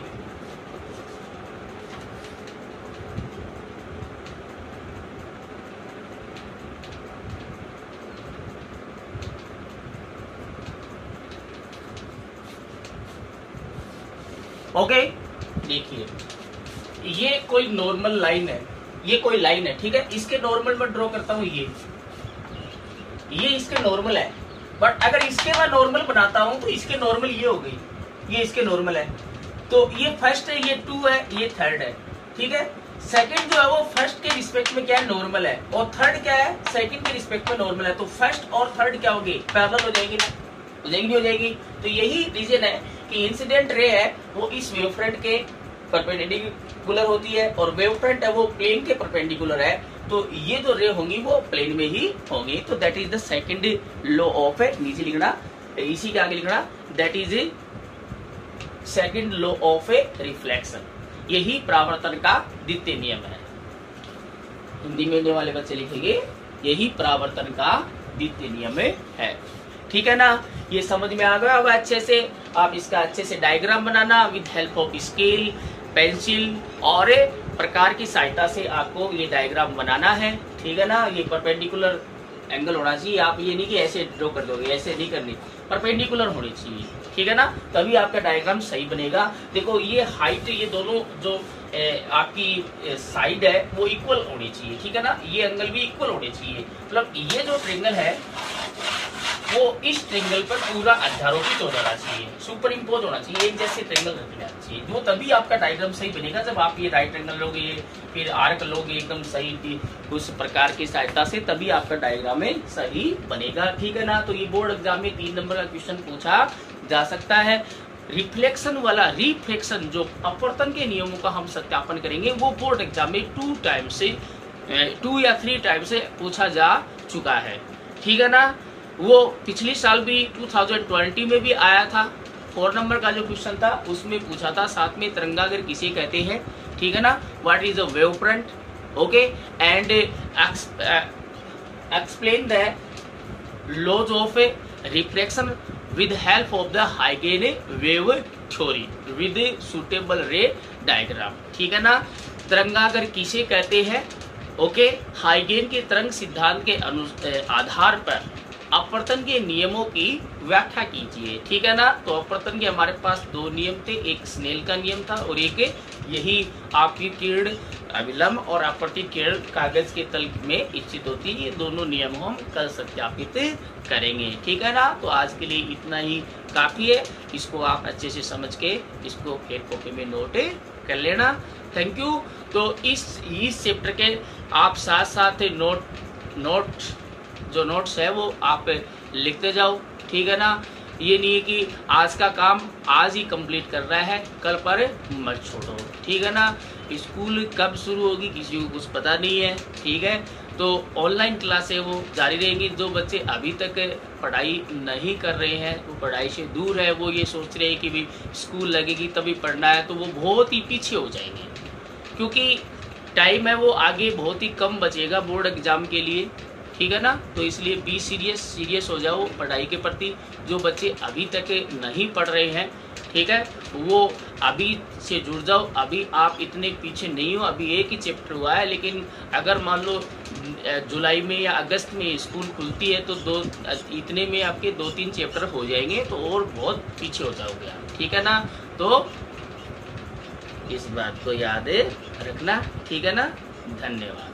Okay okay? देखिए ये कोई नॉर्मल लाइन है, ये कोई लाइन है, ठीक है। इसके नॉर्मल में ड्रॉ करता हूं, ये ये इसके नॉर्मल है, बट अगर इसके मैं नॉर्मल बनाता हूं तो इसके नॉर्मल ये हो गई, ये इसके नॉर्मल है, तो ये फर्स्ट है, ये टू है, ये थर्ड है, ठीक है। सेकंड जो है वो फर्स्ट के रिस्पेक्ट में क्या है, नॉर्मल है, और थर्ड क्या है, सेकंड के रिस्पेक्ट में नॉर्मल है, तो फर्स्ट और थर्ड क्या होगी, पैरेलल हो जाएगी ना, हो जाएगी नहीं हो जाएगी। तो यही रीजन है कि इंसिडेंट रे है वो इस वेव फ्रंट के परपेंडिकुलर होती है, और वेव फ्रंट है वो प्लेन के परपेंडिकुलर है, तो ये जो रे होंगी वो प्लेन में ही होंगी। तो that is the second law of a, नीचे लिखना, इसी के आगे लिखना, that is a second law of a reflection, यही परावर्तन का द्वितीय नियम है। हिंदी मीडियम वाले बच्चे लिखेंगे यही परावर्तन का द्वितीय नियम है, ठीक है ना। ये समझ में आ गया होगा अच्छे से। आप इसका अच्छे से डायग्राम बनाना with help of scale, pencil और प्रकार की सहायता से आपको ये डायग्राम बनाना है, ठीक है ना। ये परपेंडिकुलर एंगल होना चाहिए, आप ये नहीं कि ऐसे ड्रॉ कर दोगे, ऐसे नहीं करनी, परपेंडिकुलर होनी चाहिए, ठीक है ना, तभी आपका डायग्राम सही बनेगा। देखो ये हाइट, ये दोनों जो ए, आपकी साइड है वो इक्वल होनी चाहिए, ठीक है ना, ये एंगल भी इक्वल होने चाहिए। मतलब ये जो ट्रेंगल है वो इस ट्रेंगल पर पूरा अध्यारोपित हो जाना चाहिए, सुपर इम्पोज होना चाहिए, एक जैसे ट्रेंगल रखना चाहिए, जो तभी आपका डायग्राम सही बनेगा। जब आप ये राइट ट्रेंगल लोगे, फिर आर्क लोगे एकदम सही उस प्रकार की सहायता से, तभी आपका डायग्राम में सही बनेगा, ठीक है ना। तो ये बोर्ड एग्जाम में तीन नंबर का क्वेश्चन पूछा जा सकता है। रिफ्लेक्शन वाला, रिफ्लेक्शन जो अपवर्तन के नियमों का हम सत्यापन करेंगे, वो बोर्ड एग्जाम में टू टाइम से टू या थ्री टाइम से पूछा जा चुका है, ठीक है ना। वो पिछली साल भी दो हज़ार बीस में भी आया था, फोर नंबर का जो क्वेश्चन था उसमें पूछा था। साथ में तरंगागर किसे कहते हैं, ठीक है ना, what is a wave front, okay, and explain the laws of reflection with help of the Huygens wave theory with suitable ray diagram, ठीक है ना। तरंगागर किसे कहते हैं, ओके, हाइगेन के तरंग सिद्धांत के आधार पर अपवर्तन के नियमों की व्याख्या कीजिए, ठीक है ना। तो अपवर्तन के हमारे पास दो नियम थे, एक स्नेल का नियम था और एक यही आपकी किरण अविलंब और अपवर्तित किरण कागज के तल में स्थित होती है। ये दोनों नियम हम कल सत्यापित करेंगे, ठीक है ना। तो आज के लिए इतना ही काफी है, इसको आप अच्छे से समझ के इसको एक कॉपी में नोट कर लेना। Thank you. तो इस इस चैप्टर के आप साथ साथ नोट नोट जो नोट्स है वो आप लिखते जाओ, ठीक है ना। ये नहीं है कि आज का काम आज ही कंप्लीट कर रहा है, कल पर मत छोड़ो, ठीक है ना। स्कूल कब शुरू होगी किसी को कुछ पता नहीं है, ठीक है। तो ऑनलाइन क्लासें वो जारी रहेंगी। जो बच्चे अभी तक पढ़ाई नहीं कर रहे हैं, वो पढ़ाई से दूर है, वो ये सोच रहे हैं कि भाई स्कूल लगेगी तभी पढ़ना है, तो वो बहुत ही पीछे हो जाएंगे, क्योंकि टाइम है वो आगे बहुत ही कम बचेगा बोर्ड एग्जाम के लिए, ठीक है ना। तो इसलिए बी सीरियस सीरियस हो जाओ पढ़ाई के प्रति। जो बच्चे अभी तक नहीं पढ़ रहे हैं, ठीक है, वो अभी से जुड़ जाओ। अभी आप इतने पीछे नहीं हो, अभी एक ही चैप्टर हुआ है, लेकिन अगर मान लो जुलाई में या अगस्त में स्कूल खुलती है तो दो इतने में आपके दो तीन चैप्टर हो जाएंगे, तो और बहुत पीछे हो जाओगे आप, ठीक है ना। तो इस बात को याद रखना, ठीक है ना। धन्यवाद।